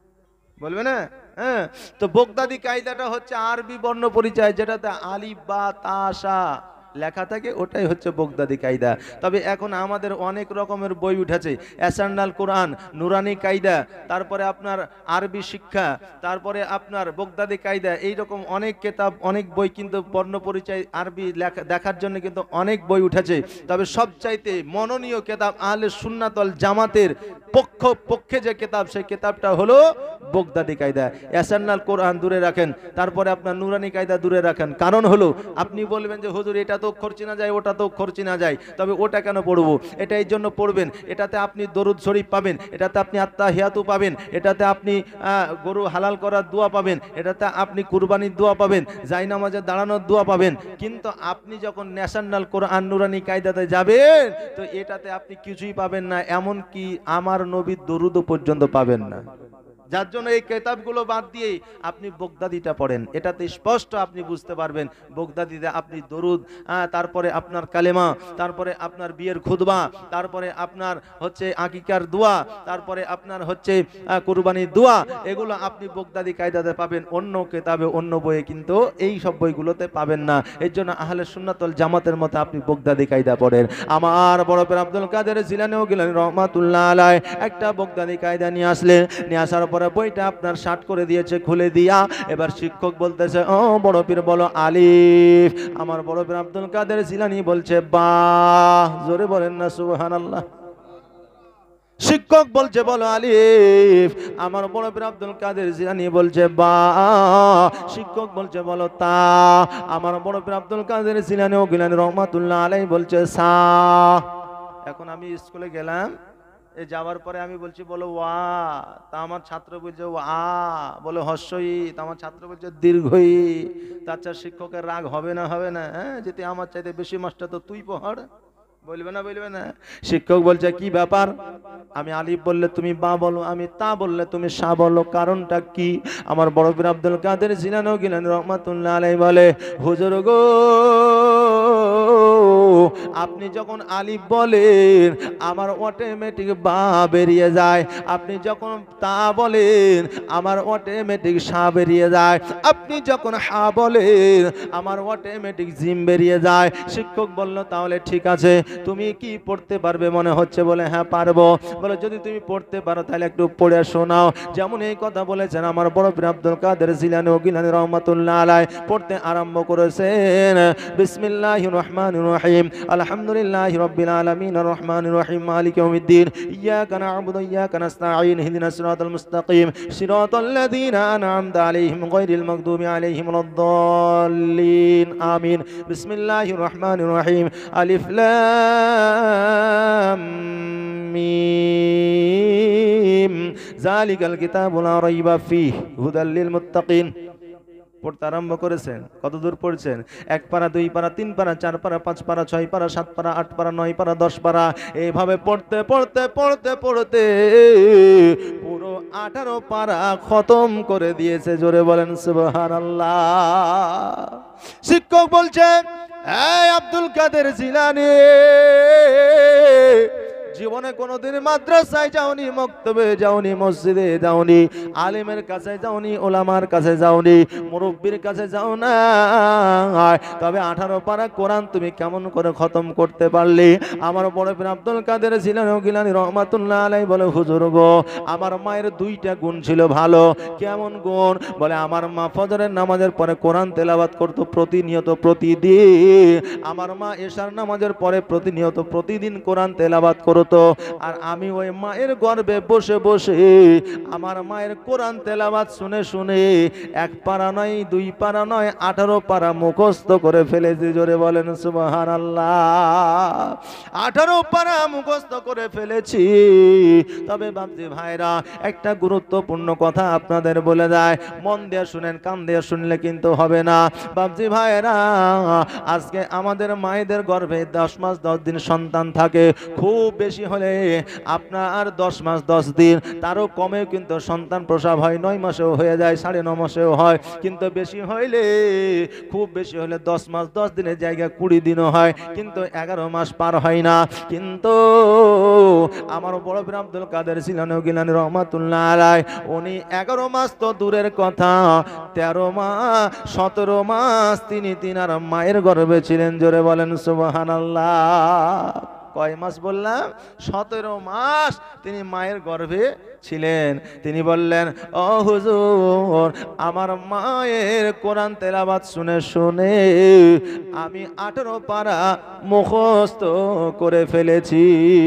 বলবে না? হ্যাঁ, তো বগদাদি কায়দাটা হচ্ছে আরবি বর্ণ পরিচয়, যেটাতে আলিফ বা তাসা লেখা থাকে, ওটাই হচ্ছে বগদাদি কায়দা। তবে এখন আমাদের অনেক রকমের বই উঠেছে, এসান্নাল কোরআন, নুরানি কায়দা, তারপরে আপনার আরবি শিক্ষা, তারপরে আপনার বগদাদি কায়দা, এইরকম অনেক কিতাব, অনেক বই কিন্তু বর্ণ পরিচয় আরবি লেখা দেখার জন্য কিন্তু অনেক বই উঠেছে। তবে সবচাইতে মননীয় কিতাব আহলে সুন্নাত ওয়াল জামাতের পক্ষ পক্ষে যে কিতাব, সেই কিতাবটা হলো বগদাদি কায়দা। এসান্নাল কোরআন দূরে রাখেন, তারপরে আপনার নুরানি কায়দা দূরে রাখেন। কারণ হলো আপনি বলবেন যে হুজুর এটা তো অক্ষর চিনা যায়, ওটা তো অক্ষর চিনা যায়, তবে ওটা কেন পড়বো? এটা এই জন্য পড়বেন, এটাতে আপনি দরুদ শরীফ পাবেন, এটাতে আপনি আত্তাহিয়াতু পাবেন, এটাতে আপনি গরু হালাল করার দোয়া পাবেন, এটাতে আপনি কুরবানির দোয়া পাবেন, জায়নামাজে দাঁড়ানোর দোয়া পাবেন। কিন্তু আপনি যখন ন্যাশনাল কোরআন নুরানি কায়দাতে যাবেন, তো এটাতে আপনি কিছুই পাবেন না, এমন কি আমার নবীর দরুদও পর্যন্ত পাবেন না। যার জন্য এই কিতাবগুলো বাদ দিয়ে আপনি বগদাদিটা পড়েন, এটাতে স্পষ্ট আপনি বুঝতে পারবেন বগদাদিতে আপনি দরুদ, তারপরে আপনার কালেমা, তারপরে আপনার বিয়ের খুতবা, তারপরে আপনার হচ্ছে আকিকার দোয়া, তারপরে আপনার হচ্ছে কুরবানির দোয়া, এগুলো আপনি বগদাদি কায়দাতে পাবেন। অন্য কিতাবে, অন্য বইয়ে কিন্তু এই সব বইগুলোতে পাবেন না। এর জন্য আহলে সুন্নাত ওয়াল জামাতের মতো আপনি বগদাদি কায়দা পড়েন। আমার বড় পীর আব্দুল কাদের জিলানী ও গিলানী রহমাতুল্লাহ আলাইহি একটা বগদাদি কায়দা নিয়ে আসলেন। নিয়ে আসার পরে বইটা আপনার শার্ট করে দিয়েছে, খুলে দিয়া এবার শিক্ষক বলতেছে, ও বড় পীর বলো আলিফ। আমার বড় পীর আব্দুল কাদের জিলানী বলছে বাহ। জোরে বলেন না সুবহানাল্লাহ। শিক্ষক বলছে বলো আলিফ, আমার বড় পীর আব্দুল কাদের জিলানী বলছে বাহ। শিক্ষক বলছে বলো তা, আমার বড় পীর আব্দুল কাদের জিলানী ও গিলানী রহমাতুল্লাহ আলাইহি বলছে সা। এখন আমি স্কুলে গেলাম, এ যাওয়ার পরে আমি বলছি বলো ওয়া, তা আমার ছাত্র বলছে আ, বলে হর্ষই, তা আমার ছাত্র বলছে দীর্ঘই। তাছাড়া শিক্ষকের রাগ হবে না হবে না, হ্যাঁ যেতে আমার চাইতে বেশি মাস্টার তো তুই পড়, বলবে না বলবে না। শিক্ষক বলছে কি ব্যাপার, আমি আলিফ বললে তুমি বা বলো, আমি তা বললে তুমি সা বলো, কারণটা কি? আমার বড় পীর আব্দুল কাদের জিলানী গিলানী রহমাতুল্লাহ আলাইহি বলে, হুজুর গো, আপনি যখন আলিফ বলেন আমার অটোমেটিক বা বেরিয়ে যায়, আপনি যখন তা বলেন আমার অটোমেটিক সা বেরিয়ে যায়, আপনি যখন হা বলেন আমার অটোমেটিক জিম বেরিয়ে যায়। শিক্ষক বলল তাহলে ঠিক আছে, তুমি কি পড়তে পারবে মনে হচ্ছে? বলে হ্যাঁ পারবো। বলে যদি তুমি পড়তে পারো তাহলে একটু পড়ে শোনাও। যেমন এই কথা বলেছেন আমার বড় পীর আব্দুল কাদের জিলানী গিলানী রহমাতুল্লাহ আলাইহি পড়তে আরম্ভ করেছেন, বিসমিল্লাহির রহমানির রহিম, আলহামদুলিল্লাহি রাব্বিল আলামিন, আর রহমানির রহিম, মালিকি ইয়াউমিদ্দিন, ইয়াকা না'বুদু ওয়া ইয়াকা নাস্তাঈন, ইহদিনাস সিরাতাল মুস্তাকিম, সিরাতাল্লাযীনা আন'আমতা আলাইহিম গায়রিল মাগদুবি আলাইহিম ওয়ালাদ-দাল্লিন, আমিন। বিসমিল্লাহির রহমানির রহিম, আলিফ লাম মিম, যালিকাল কিতাবু লা রাইবা ফীহি হুদাল লিল মুত্তাকিন। পড়তে আরম্ভ করেছেন। কতদূর পড়ছেন? এক পারা, দুই পারা, তিন পারা, চার পারা, পাঁচ পারা, ছয় পারা, সাত পারা, আট পারা, নয় পারা, দশ পারা, এইভাবে পড়তে পড়তে পড়তে পড়তে পুরো আঠারো পারা খতম করে দিয়েছে। জোরে বলেন সুবহানাল্লাহ। শিক্ষক বলছেন, এই আব্দুল কাদের জিলানী, জীবনে কোনোদিন মাদ্রাসায় যাওনি, মক্তবে যাওনি, মসজিদে যাওনি, আলেমের কাছে যাওনি, ওলামার কাছে যাওনি, মুরব্বির কাছে যাও না, তবে আঠারো পারা কোরআন তুমি কেমন করে খতম করতে পারলে? আমার বড় পীর আব্দুল কাদের জিলানী গিলানী রহমাতুল্লাহ আলাইহি বলে, হুজুর গো, আমার মায়ের দুইটা গুণ ছিল ভালো। কেমন গুণ? বলে আমার মা ফজরের নামাজের পরে কোরআন তেলাওয়াত করতো প্রতিনিয়ত, প্রতিদিন। আমার মা এশার নামাজের পরে প্রতিনিয়ত প্রতিদিন কোরআন তেলাওয়াত করতো, আর আমি ওই মায়ের গর্ভে বসে বসে আমার মায়ের কোরআন তেলাওয়াত শুনে শুনে এক পারা নয়, দুই পারা নয়, আঠারো পারা মুখস্থ করে ফেলেছি। জোরে বলেন সুবহানাল্লাহ। আঠারো পারা মুখস্থ করে ফেলেছি। তবে বাপজি ভাইরা, একটা গুরুত্বপূর্ণ কথা আপনাদের বলে যায়, মন দিয়ে শুনেন, কান দিয়ে শুনলে কিন্তু হবে না। বাপজি ভাইরা, আজকে আমাদের মায়েদের গর্ভে দশ মাস দশ দিন সন্তান থাকে, খুব বেশি হলে আপনার দশ মাস দশ দিন, তারও কমেও কিন্তু সন্তান প্রসব হয়, নয় মাসেও হয়ে যায়, সাড়ে ন মাসেও হয়, কিন্তু বেশি হইলে, খুব বেশি হলে দশ মাস দশ দিনের জায়গায় কুড়ি দিনও হয়, কিন্তু এগারো মাস পার হয় না। কিন্তু আমার বড় পীর আব্দুল কাদের জিলানী গিলানী রহমাতুল্লাহ আলাইহি, উনি এগারো মাস তো দূরের কথা, তেরো মাস সতেরো মাস তিনি তিনার মায়ের গর্ভে ছিলেন। জোরে বলেন সুবহানাল্লাহ। কয় মাস বললাম? সতেরো মাস তিনি মায়ের গর্ভে ছিলেন। তিনি বললেন, ও হুজুর, আমার মায়ের কোরআন তেলাওয়াত শুনে শুনে আমি আঠারো পারা মুখস্থ করে ফেলেছি।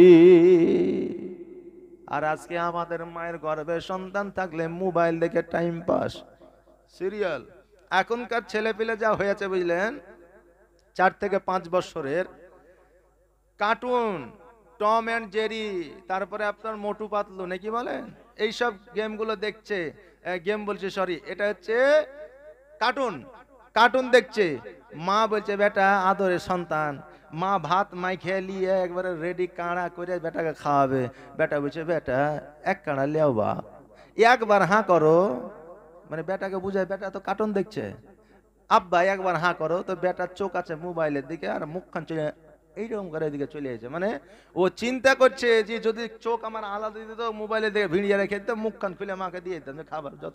আর আজকে আমাদের মায়ের গর্ভে সন্তান থাকলে মোবাইল দেখে টাইম পাস, সিরিয়াল। এখনকার ছেলে পেলে যা হয়েছে বুঝলেন, চার থেকে পাঁচ বছরের কার্টুন, টম অ্যান্ড জেরি, তারপরে আপনার মোটু পাতলু নাকি বলেন, এইসব গেমগুলো দেখছে। গেম বলছে, সরি, এটা হচ্ছে কার্টুন। কার্টুন দেখছে। মা বলছে, বেটা আদরে সন্তান, মা ভাত মাই খেয়ে নিয়ে একবারে রেডি কাঁড়া করে বেটাকে খাওয়াবে। বেটা বলছে, বেটা এক কাঁড়া লেও বা, একবার হাঁ করো, মানে বেটাকে বুঝায়, বেটা তো কার্টুন দেখছে। আব্বা একবার হাঁ করো, তো বেটার চোখ আছে মোবাইলের দিকে, আর মুখখান চলে এইরকম করে এদিকে চলে এসেছে। মানে ও চিন্তা করছে যে যদি চোখ আমার আলাদা দিত, মোবাইলের দিকে ভিড়িয়ে রেখে দিত, মুখখান খুলে মাকে দিয়ে দিতাম খাবার যত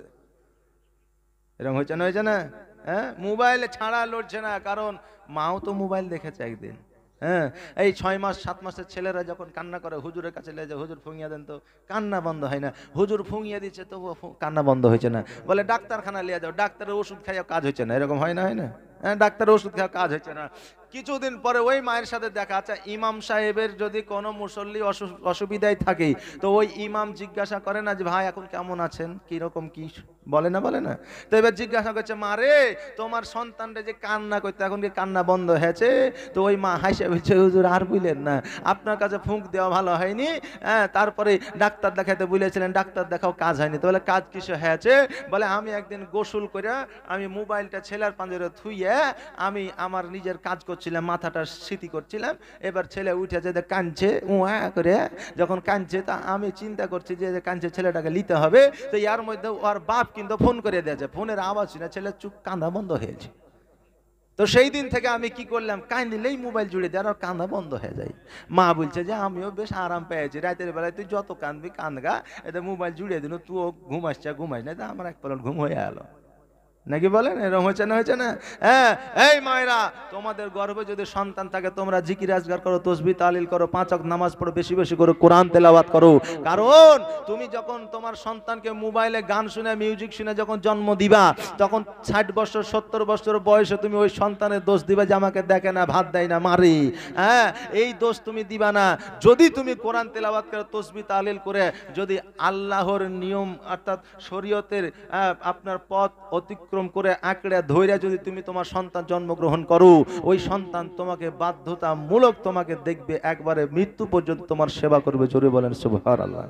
এরকম হয়েছে না, হয়েছে না? হ্যাঁ, মোবাইলে ছাড়া লড়ছে না, কারণ মাও তো মোবাইল দেখেছে একদিন। হ্যাঁ, এই ছয় মাস সাত মাসের ছেলেরা যখন কান্না করে হুজুরের কাছে লেগে যায়, হুজুর ফুঁগিয়ে দেন, তো কান্না বন্ধ হয় না। হুজুর ফুঁগিয়ে দিচ্ছে তো কান্না বন্ধ হয়েছে না। বলে ডাক্তারখানা নিয়ে যাও, ডাক্তারের ওষুধ খাইয়া কাজ হচ্ছে না, এরকম হয় না, হয় না? হ্যাঁ, ডাক্তারের ওষুধ খাওয়া কাজ হচ্ছে না। কিছুদিন পরে ওই মায়ের সাথে দেখা। আচ্ছা, ইমাম সাহেবের যদি কোনো মুসল্লি অসুবিধায় থাকে তো ওই ইমাম জিজ্ঞাসা করে না যে ভাই এখন কেমন আছেন, কিরকম কি বলে না, বলে না? তো এবার জিজ্ঞাসা করছে, মা রে তোমার সন্তানটা যে কান্না করতে এখন কি কান্না বন্ধ হয়েছে? তো ওই মা হাসে বলছে, হুজুর আর বুঝলেন না, আপনার কাছে ফুঁক দেওয়া ভালো হয়নি, হ্যাঁ, তারপরে ডাক্তার দেখাতে বলেছিলেন, ডাক্তার দেখাও কাজ হয়নি। তো বলে কাজ কিসে হয়েছে? বলে আমি একদিন গোসল করে আমি মোবাইলটা ছেলের পাঞ্জরে থুইয়ে আমি আমার নিজের কাজ করছিলাম, মাথাটা স্মৃতি করছিলাম, এবার ছেলে উঠে যেতে কাঁদছে উয়া করে, যখন কাঁদছে তা আমি চিন্তা করছি যে কাঁদছে ছেলেটাকে নিতে হবে। তো ইয়ার মধ্যে ওর বাপ কিন্তু ফোন করে দিয়েছে, ফোনের আওয়াজ শুনে ছেলে চুপ, কাঁদা বন্ধ হয়েছে। তো সেই দিন থেকে আমি কি করলাম, কাঁদিলেই মোবাইল জুড়ে দেওয়ার, আর কাঁদা বন্ধ হয়ে যায়। মা বলছে যে আমিও বেশ আরাম পেয়েছি, রাতের বেলায় তুই যত কাঁদবি কাঁদগা, এতে মোবাইল জুড়িয়ে দিল, তুইও ঘুমাসছে ঘুমাস না, আমার এক পলট ঘুম হয়ে গেল। নাকি বলেন? এরকম হয়েছে না, হয়েছে না? হ্যাঁ, এই মায়েরা, তোমাদের গর্ভে যদি সন্তান থাকে তোমরা জিকির আজগার করো, তসবিহ তাহলিল করো, পাঁচ ওয়াক্ত নামাজ পড়ো, বেশি বেশি করো, কোরআন তেলাওয়াত করো। কারণ তুমি যখন তোমার সন্তানকে মোবাইলে গান শুনে, মিউজিক শুনে যখন জন্ম দিবা, তখন ষাট বছর সত্তর বছর বয়সে তুমি ওই সন্তানের দোষ দিবা যে আমাকে দেখে না, ভাত দেয় না, মারি। হ্যাঁ, এই দোষ তুমি দিবা না। যদি তুমি কোরআন তেলাওয়াত করে, তসবিহ তাহলিল করে, যদি আল্লাহর নিয়ম অর্থাৎ শরীয়তের আপনার পথ অতিক্রম করে আঁকড়ে ধৈর্য যদি তুমি তোমার সন্তান জন্মগ্রহণ করো, ওই সন্তান তোমাকে বাধ্যতামূলক তোমাকে দেখবে, একবারে মৃত্যু পর্যন্ত তোমার সেবা করবে। জোরে বলেন সুবহানাল্লাহ।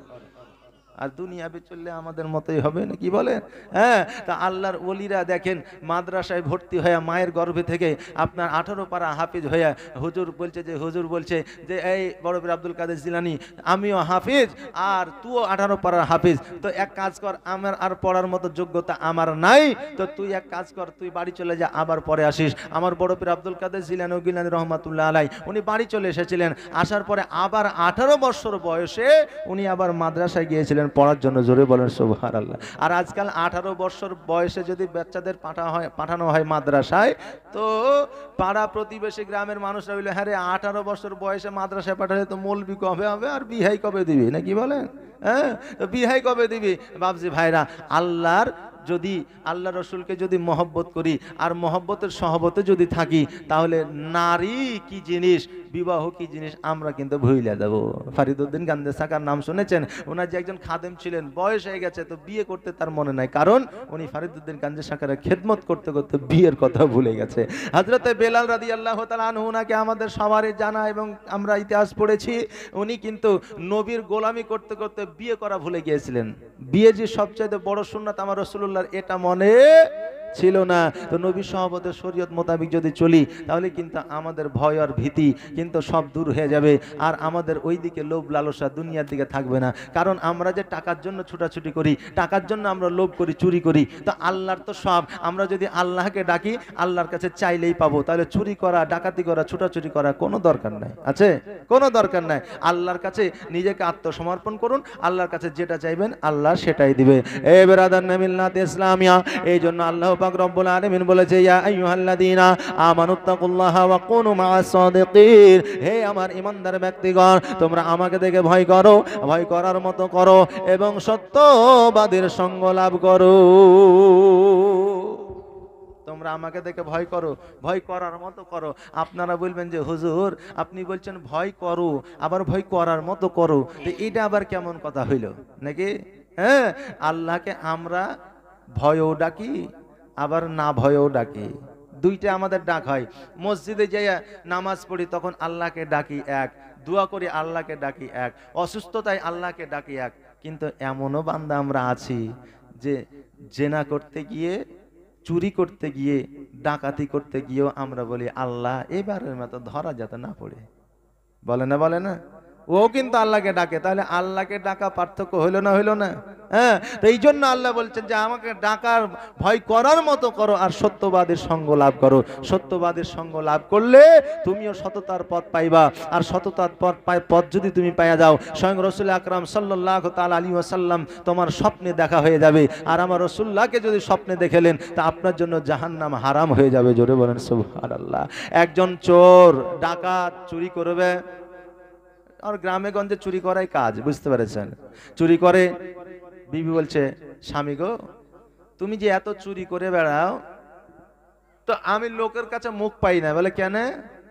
আর দুনিয়াবে চললে আমাদের মতোই হবে না, কি বলে? হ্যাঁ, তা আল্লাহর ওলিরা দেখেন মাদ্রাসায় ভর্তি হয়ে মায়ের গর্ভে থেকে আপনার আঠারো পারা হাফিজ হয়ে, হুজুর বলছে যে হুজুর বলছে যে এই বড় পীর আব্দুল কাদের জিলানী আমিও হাফিজ আর তুইও আঠারো পারা হাফিজ, তো এক কাজ কর, আমার আর পড়ার মতো যোগ্যতা আমার নাই, তো তুই এক কাজ কর, তুই বাড়ি চলে যা, আবার পরে আসিস। আমার বড় পীর আব্দুল কাদের জিলানী ও গিলানী রহমাতুল্লাহ আলাই, উনি বাড়ি চলে এসেছিলেন, আসার পরে আবার আঠারো বছর বয়সে উনি আবার মাদ্রাসায় গিয়েছিলেন পড়ার জন্য। জোরে বলেন সুবহানাল্লাহ। আর আজকাল আঠারো বছর বয়সে যদি বাচ্চাদের পাঠানো হয় পাঠানো হয় মাদ্রাসায়, তো পাড়া প্রতিবেশী গ্রামের মানুষরা বললো, হ্যাঁ রে, আঠারো বছর বয়সে মাদ্রাসায় পাঠালে তো মৌলবি কবে হবে আর বিহাই কবে দিবি, না কি বলেন? হ্যাঁ, তো বিহাই কবে দিবি? বাবজি ভাইরা, আল্লাহর যদি আল্লাহ রসুলকে যদি মহব্বত করি আর মহব্বতের সহবতে যদি থাকি, তাহলে নারী কি জিনিস, বিবাহ কি জিনিস আমরা কিন্তু ভুলে যাব। ফরিদউদ্দিন গান্ধী সাকার নাম শুনেছেন? ওনার যে একজন খাদেম ছিলেন, বয়স হয়ে গেছে, তো বিয়ে করতে তার মনে নাই, কারণ উনি ফরিদউদ্দিন গান্ধী সাকারের খেদমত করতে করতে বিয়ের কথা ভুলে গেছে। হযরতে বেলাল রাদিয়াল্লাহু তাআলা আনহু, ওনাকে আমাদের সবারই জানা এবং আমরা ইতিহাস পড়েছি, উনি কিন্তু নবীর গোলামি করতে করতে বিয়ে করা ভুলে গিয়েছিলেন। বিয়ে যে সবচেয়ে বড় সুন্নাত আমার রাসূলুল্লাহর, এটা মনে ছিল না। তো নবী সহবতের শরীয়ত মোতাবিক যদি চলি, তাহলে কিন্তু আমাদের ভয় আর ভীতি কিন্তু সব দূর হয়ে যাবে, আর আমাদের ওই দিকে লোভ লালসা দুনিয়ার দিকে থাকবে না। কারণ আমরা যে টাকার জন্য ছুটাছুটি করি, টাকার জন্য আমরা লোভ করি, চুরি করি, তো আল্লাহর তো সব, আমরা যদি আল্লাহকে ডাকি আল্লাহর কাছে চাইলেই পাবো। তাহলে চুরি করা, ডাকাতি করা, ছুটাছুটি করা কোনো দরকার নাই, আছে কোনো দরকার নাই। আল্লাহর কাছে নিজেকে আত্মসমর্পণ করুন, আল্লাহর কাছে যেটা চাইবেন আল্লাহ সেটাই দিবে। এ বেরাদার মিল্লাত ইসলামিয়া, এই জন্য আল্লাহ পাক রব্বুল আলামিন বলেছে, ইয়া আইয়ুহাল্লাযীনা আমানুত্তাকুল্লাহা ওয়া কুনু মা'আস সাদিকিন, হে আমার ঈমানদার ব্যক্তিগণ, তোমরা আমাকে দেখে ভয় করো, ভয় করার মতো করো এবং সত্যবাদীর সঙ্গ লাভ করো। তোমরা আমাকে দেখে ভয় করো, ভয় করার মতো করো। আপনারা বলবেন যে হুজুর আপনি বলছেন ভয় করো, আবার ভয় করার মতো করো, তো এটা আবার কেমন কথা হইল নাকি? হ্যাঁ, আল্লাহকে আমরা ভয়ও ডাকি, আবার না ভয়ও ডাকি, দুইটা আমাদের ডাক হয়। মসজিদে যাইয়া নামাজ পড়ি তখন আল্লাহকে ডাকি এক, দোয়া করি আল্লাহকে ডাকি এক, অসুস্থতায় আল্লাহকে ডাকি এক। কিন্তু এমনও বান্দা আমরা আছি যে জেনা করতে গিয়ে, চুরি করতে গিয়ে, ডাকাতি করতে গিয়েও আমরা বলি আল্লাহ এবারের মতো ধরা যাতে না পড়ে। বলে না, বলে না? ও কিন্তু আল্লাহকে ডাকে। তাহলে আল্লাহকে ডাকা পার্থক্য হইল না, হইল না? হ্যাঁ, তো এই জন্য আল্লাহ বলছেন যে আমাকে ডাকার ভয় করার মতো করো আর সত্যবাদের সঙ্গ লাভ করো। সত্যবাদের সঙ্গ লাভ করলে তুমিও সততার পথ পাইবা, আর সততার পথ পথ যদি তুমি পাইয়া যাও, স্বয়ং রাসূল আকরাম সাল্লাল্লাহু তাআলা আলাইহি ওয়াসাল্লাম তোমার স্বপ্নে দেখা হয়ে যাবে। আর আমার রাসূলুল্লাহকে যদি স্বপ্নে দেখলেন তা আপনার জন্য জাহান্নাম হারাম হয়ে যাবে। জোরে বলেন সুবহানাল্লাহ। একজন চোর, ডাকাত চুরি করবে, আর গ্রামে গঞ্জে চুরি করাই কাজ, বুঝতে পেরেছেন? চুরি করে, বিবি বলছে স্বামী গো তুমি যে এত চুরি করে বেড়াও, তো আমি লোকের কাছে মুখ পাই না। বলে কেন?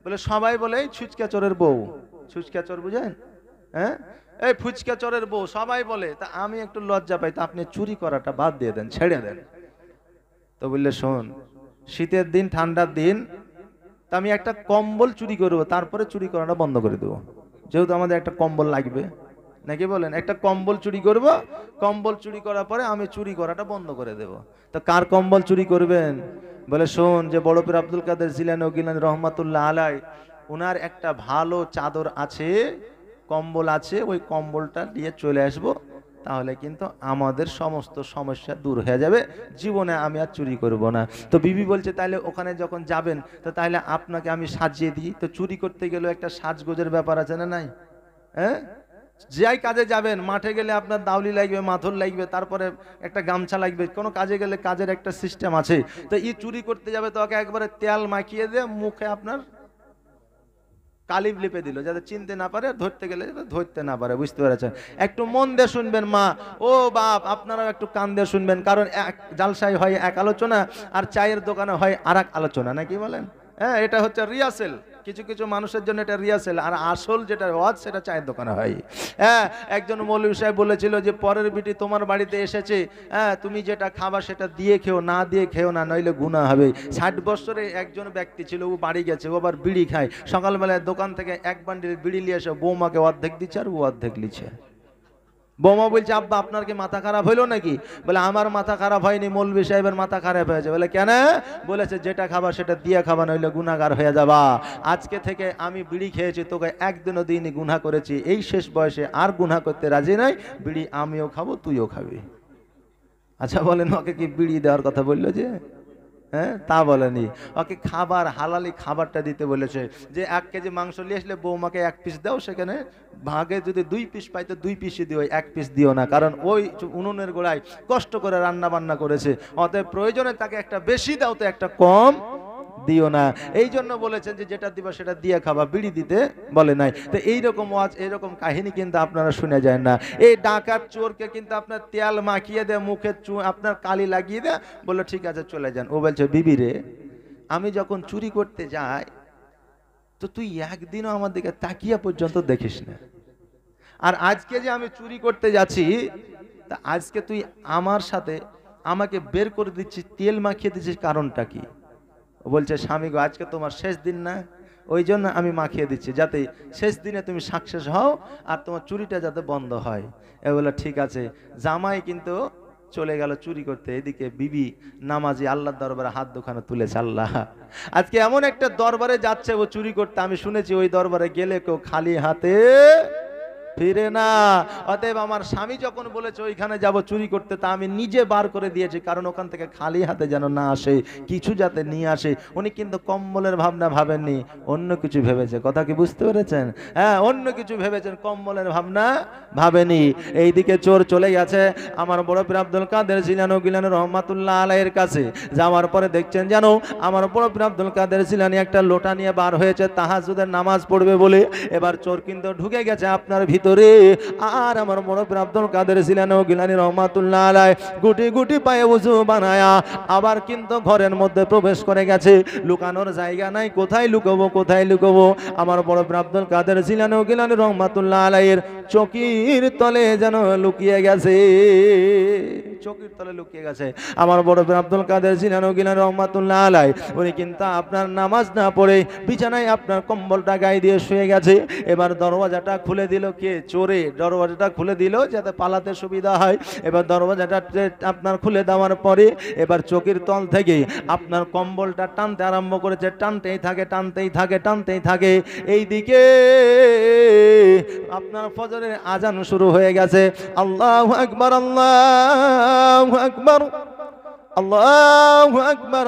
বলে সবাই বলে এই ছুচকা চোরের বউ, ছুচকা চোর বুঝেন, হ্যাঁ এই ফুচকা চোরের বউ সবাই বলে। তা আমি একটু লজ্জা পাই, তা আপনি চুরি করাটা বাদ দিয়ে দেন, ছেড়ে দেন। তো বললে শোন, শীতের দিন ঠান্ডার দিন তা আমি একটা কম্বল চুরি করবো, তারপরে চুরি করাটা বন্ধ করে দেবো, যেহেতু আমাদের একটা কম্বল লাগবে, নাকি বলেন? একটা কম্বল চুরি করব, কম্বল চুরি করার পরে আমি চুরি করাটা বন্ধ করে দেব। তো কার কম্বল চুরি করবেন? বলে শোন, যে বড় পীর আব্দুল কাদের জিলানী ও গিলানী রহমাতুল্লাহ আলাই, ওনার একটা ভালো চাদর আছে, কম্বল আছে, ওই কম্বলটা নিয়ে চলে আসবো, তাহলে কিন্তু আমাদের সমস্ত সমস্যা দূর হয়ে যাবে, জীবনে আমি আর চুরি করব না। তো বিবি বলছে তাহলে ওখানে যখন যাবেন তো তাহলে আপনাকে আমি সাজিয়ে দিই। তো চুরি করতে গেলেও একটা সাজগোজের ব্যাপার আছে না নাই? হ্যাঁ, যাই কাজে যাবেন, মাঠে গেলে আপনার দাউলি লাগবে, মাথর লাগবে, তারপরে একটা গামছা লাগবে, কোনো কাজে গেলে কাজের একটা সিস্টেম আছে। তো ই চুরি করতে যাবে তো ওকে একবারে তেল মাখিয়ে দিয়ে মুখে আপনার কালিপ লিপে দিল, যাতে চিনতে না পারে, ধরতে গেলে যাতে ধরতে না পারে, বুঝতে পেরেছেন? একটু মন দিয়ে শুনবেন মা ও বাপ, আপনারাও একটু কান দিয়ে শুনবেন, কারণ এক জালসায় হয় এক আলোচনা, আর চায়ের দোকানে হয় আর এক আলোচনা, নাকি বলেন? হ্যাঁ, এটা হচ্ছে রিহার্সেল, কিছু কিছু মানুষের জন্য এটা রিহার্সেল, আর আসল যেটা ওয়াজ সেটা চায়ের দোকানে হয়। হ্যাঁ, একজন মৌলভী সাহেব বলেছিল যে পরের বিটি তোমার বাড়িতে এসেছে, হ্যাঁ তুমি যেটা খাবার সেটা দিয়ে খেও, না দিয়ে খেও না, নইলে গুনাহ হবে। ষাট বছরে একজন ব্যক্তি ছিল, ও বাড়ি গেছে, ও আবার বিড়ি খায়, সকালবেলায় দোকান থেকে এক বান্ডিল বিড়ি নিয়ে এসে বৌমাকে অর্ধেক দিচ্ছে আর ও অর্ধেক লিছে। বৌমা বলছে আব্বা আপনার কি মাথা খারাপ হইলো নাকি? বলে আমার মাথা খারাপ হয়নি, মৌলভী সাহেবের মাথা খারাপ হয়েছে। বলে কেন? বলেছে যেটা খাবার সেটা দিয়ে খাবা, নইলে গুনাহগার হয়ে যাবা। আজকে থেকে আমি বিড়ি খেয়েছি, তোকে একদিনও দিনই গুনাহ করেছি, এই শেষ বয়সে আর গুনাহ করতে রাজি নাই, বিড়ি আমিও খাবো তুইও খাবি। আচ্ছা বলেন, ওকে কি বিড়ি দেওয়ার কথা বললো যে? হ্যাঁ, তা বলেনি, ওকে খাবার হালালি খাবারটা দিতে বলেছে, যে এক কেজি মাংস নিয়ে আসলে বৌমাকে এক পিস দাও, সেখানে ভাগে যদি দুই পিস পাই তো দুই পিসই দিও, এক পিস দিও না, কারণ ওই উনুনের গোড়ায় কষ্ট করে রান্না বান্না করেছে, অতএব প্রয়োজনে তাকে একটা বেশি দাও, তো একটা কম দিও না। এই জন্য বলেছেন যে যেটা দিবা সেটা দিয়ে খাবা, বিড়ি দিতে বলে নাই। তো এইরকম ওয়াজ, এইরকম কাহিনী কিন্তু আপনারা শুনে যায় না। এই ডাকাত চোরকে কিন্তু আপনার তেল মাখিয়ে দেয়, মুখে আপনার কালি লাগিয়ে দেয়, বললো ঠিক আছে চলে যান। ও বলছে বিবি রে, আমি যখন চুরি করতে যাই তো তুই একদিনও আমার দিকে তাকিয়া পর্যন্ত দেখিস না, আর আজকে যে আমি চুরি করতে যাচ্ছি, তা আজকে তুই আমার সাথে আমাকে বের করে দিচ্ছিস, তেল মাখিয়ে দিচ্ছিস, কারণটা কি? বলছে স্বামী গো, আজকে তোমার শেষ দিন না, ওই জন্য আমি মাখিয়ে দিচ্ছি, যাতে শেষ দিনে তুমি সাকসেস হও আর তোমার চুরিটা যাতে বন্ধ হয়। এ বলে ঠিক আছে। জামাই কিন্তু চলে গেল চুরি করতে, এদিকে বিবি নামাজি আল্লাহর দরবারে হাত দুখানে তুলেছে। আল্লাহ, আজকে এমন একটা দরবারে যাচ্ছে ও চুরি করতে, আমি শুনেছি ওই দরবারে গেলে কেউ খালি হাতে ফিরে না। অতএব আমার স্বামী যখন বলেছে ওইখানে যাব চুরি করতে, তা আমি নিজে বার করে দিয়েছি, কারণ ওখান থেকে খালি হাতে যেন না আসে, কিছু যাতে নিয়ে আসে। উনি কিন্তু কম্বলের ভাবনা ভাবেননি, অন্য কিছু ভেবেছে। কথা কি বুঝতে পেরেছেন? হ্যাঁ, অন্য কিছু ভেবেছেন, কম্বলের ভাবনা ভাবেনি। এইদিকে চোর চলে গেছে আমার বড় পীর আব্দুল কাদের জিলানী গিলানী রহমাতুল্লাহ আলাইহির কাছে। যাওয়ার পরে দেখছেন জানো, আমার বড় পীর আব্দুল কাদের জিলানী একটা লোটা নিয়ে বার হয়েছে তাহাজ্জুদের নামাজ পড়বে বলে। এবার চোর কিন্তু ঢুকে গেছে আপনার ভিতরে, আর আমার বড় পীর আব্দুল কাদের জিলানী গিলানী রহমাতুল্লাহ আলাইহি গুটি গুটি পায়ে ওযু বানায়া আবার কিন্তু ঘরের মধ্যে প্রবেশ করে গেছে। লুকানোর জায়গা নাই, কোথায় লুকাবো কোথায় লুকাবো। আমার বড় পীর আব্দুল কাদের জিলানী গিলানী রহমাতুল্লাহ আলাইহির চকির তলে যেন লুকিয়ে গেছে, চকির তলে লুকিয়ে গেছে আমার বড় পীর আব্দুল কাদের জিলানী গিলানী রহমাতুল্লাহ আলাইহি। উনি কিন্তু আপনার নামাজ না পড়ে বিছানায় আপনার কম্বলটা গায়ে দিয়ে শুয়ে গেছে। এবার দরওয়াজাটা খুলে দিল কে? চোরে দরওয়াজাটা খুলে দিল যাতে পালাতে সুবিধা হয়। এবার দরওয়াজাটা আপনার খুলে দেওয়ার পরে এবার চকির তল থেকে আপনার কম্বলটা টানতে আরম্ভ করেছে, টানতেই থাকে টানতেই থাকে টানতেই থাকে। এইদিকে আপনার ফজরের আজান শুরু হয়ে গেছে। আল্লাহু আকবার, আল্লাহু আকবার, আল্লাহু আকবার,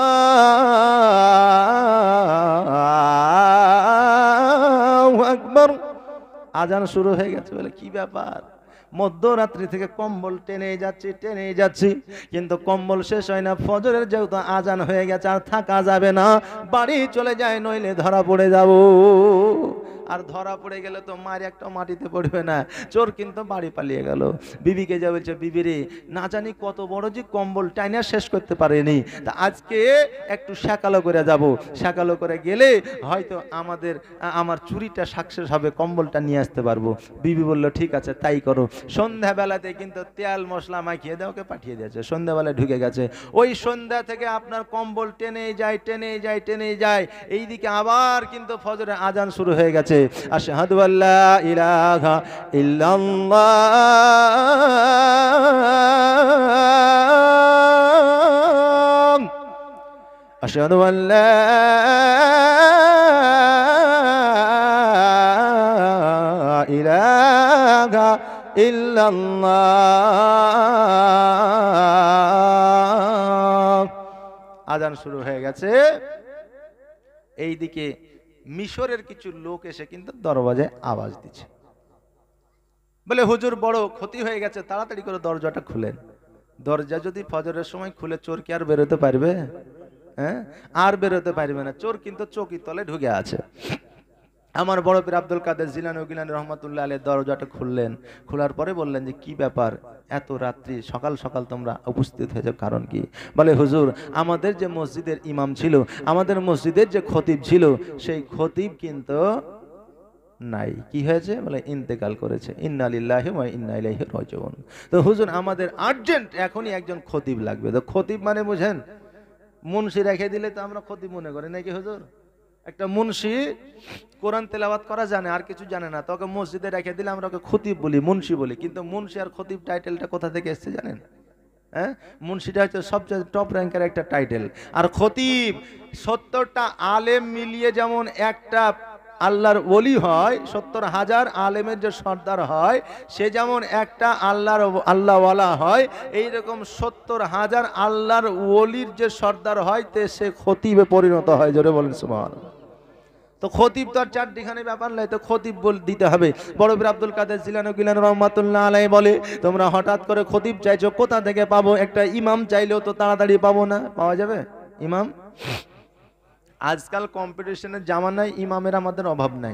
আল্লাহু আকবার। আজান শুরু হয়ে গেছে। বলে কি ব্যাপার? মধ্যরাত্রি থেকে কম্বল টেনে যাচ্ছি টেনে যাচ্ছি, কিন্তু কম্বল শেষ হয় না। ফজরের যেহেতু আজান হয়ে গেছে আর থাকা যাবে না, বাড়ি চলে যায়, নইলে ধরা পড়ে যাব। আর ধরা পড়ে গেলে তো মার একটা মাটিতে পড়বে না, চোর কিন্তু বাড়ি পালিয়ে গেল। বিবিকে যা বলছে, বিবি রে না জানি কত বড় যে কম্বল টাইনা শেষ করতে পারেনি, তা আজকে একটু শাকালো করে যাব, শাকালো করে গেলে হয়তো আমাদের আমার চুরিটা সাকসেস হবে, কম্বলটা নিয়ে আসতে পারবো। বিবি বলল ঠিক আছে তাই করো। সন্ধ্যাবেলাতে কিন্তু তেল মশলা মাখিয়ে দিয়ে ওকে পাঠিয়ে দিয়েছে, সন্ধ্যাবেলায় ঢুকে গেছে। ওই সন্ধ্যা থেকে আপনার কম্বল টেনে যায় টেনে যায় টেনে যায়, এইদিকে আবার কিন্তু ফজরের আজান শুরু হয়ে গেছে। আশহাদু আল্লা ইলাহা ইল্লাল্লাহ, আশহাদু আল্লা ইলাহা ইল্লাল্লাহ। আজান শুরু হয়ে গেছে। এইদিকে মিশরের কিছু লোক এসে কিন্তু দরওয়াজায় আওয়াজ দিচ্ছে, বলে হুজুর বড় ক্ষতি হয়ে গেছে, তাড়াতাড়ি করে দরজাটা খুলেন। দরজা যদি ফজরের সময় খুলে চোর কি আর বেরোতে পারবে? হ্যাঁ, আর বেরোতে পারবে না। চোর কিন্তু চৌকির তলে ঢুকে আছে। আমার বড় পীর আব্দুল কাদের জিলানী গিলানী রহমাতুল্লাহ আলাইহি দরজাটা খুললেন। খোলার পরে বললেন যে কি ব্যাপার, এত রাত্রি সকাল সকাল তোমরা উপস্থিত হয়েছে, কারণ কি? বলে হুজুর আমাদের যে মসজিদের ইমাম ছিল, আমাদের মসজিদের যে খতিব ছিল, সেই খতিব কিন্তু নাই। কি হয়েছে? বলে ইন্তেকাল করেছে। ইন্না লিল্লাহি ওয়া ইন্না ইলাইহি রাজিউন। তো হুজুর আমাদের আর্জেন্ট এখনই একজন খতিব লাগবে। তো খতিব মানে বুঝেন, মুন্সি রেখে দিলে তো আমরা খতিব মনে করি নাকি হুজুর? একটা মুন্সি কোরআন তেলাওয়াত করা জানে, আর কিছু জানে না, তোকে মসজিদে রেখে দিলে আমরা ওকে খতিব বলি, মুন্সি বলি। কিন্তু মুন্সি আর খতিব টাইটেলটা কোথা থেকে এসেছে জানেন? হ্যাঁ, মুন্সিটা হচ্ছে সবচেয়ে টপ র্যাঙ্কের একটা টাইটেল, আর খতিব সত্তরটা আলেম মিলিয়ে যেমন একটা আল্লাহর ওলি হয়, সত্তর হাজার আলেমের যে সর্দার হয়, সে যেমন একটা আল্লাহর আল্লাহওয়ালা হয়, এইরকম সত্তর হাজার আল্লাহর ওলির যে সর্দার হয়, তে সে খতিবে পরিণত হয়। জোরে বলেন সুবহানাল্লাহ। তো খতিব তো আর চারটিখানি ব্যাপার নয়, তো খতিব বল দিতে হবে। বড় পীর আব্দুল কাদের জিলানী গিলানী রহমাতুল্লাহ আলাইহি বলে, তোমরা হঠাৎ করে খতিব চাইছো, কোথা থেকে পাবো? একটা ইমাম চাইলেও তো তাড়াতাড়ি পাবো না, পাওয়া যাবে ইমাম? আজকাল কম্পিটিশনের জামানায় ইমামের আমাদের অভাব নাই।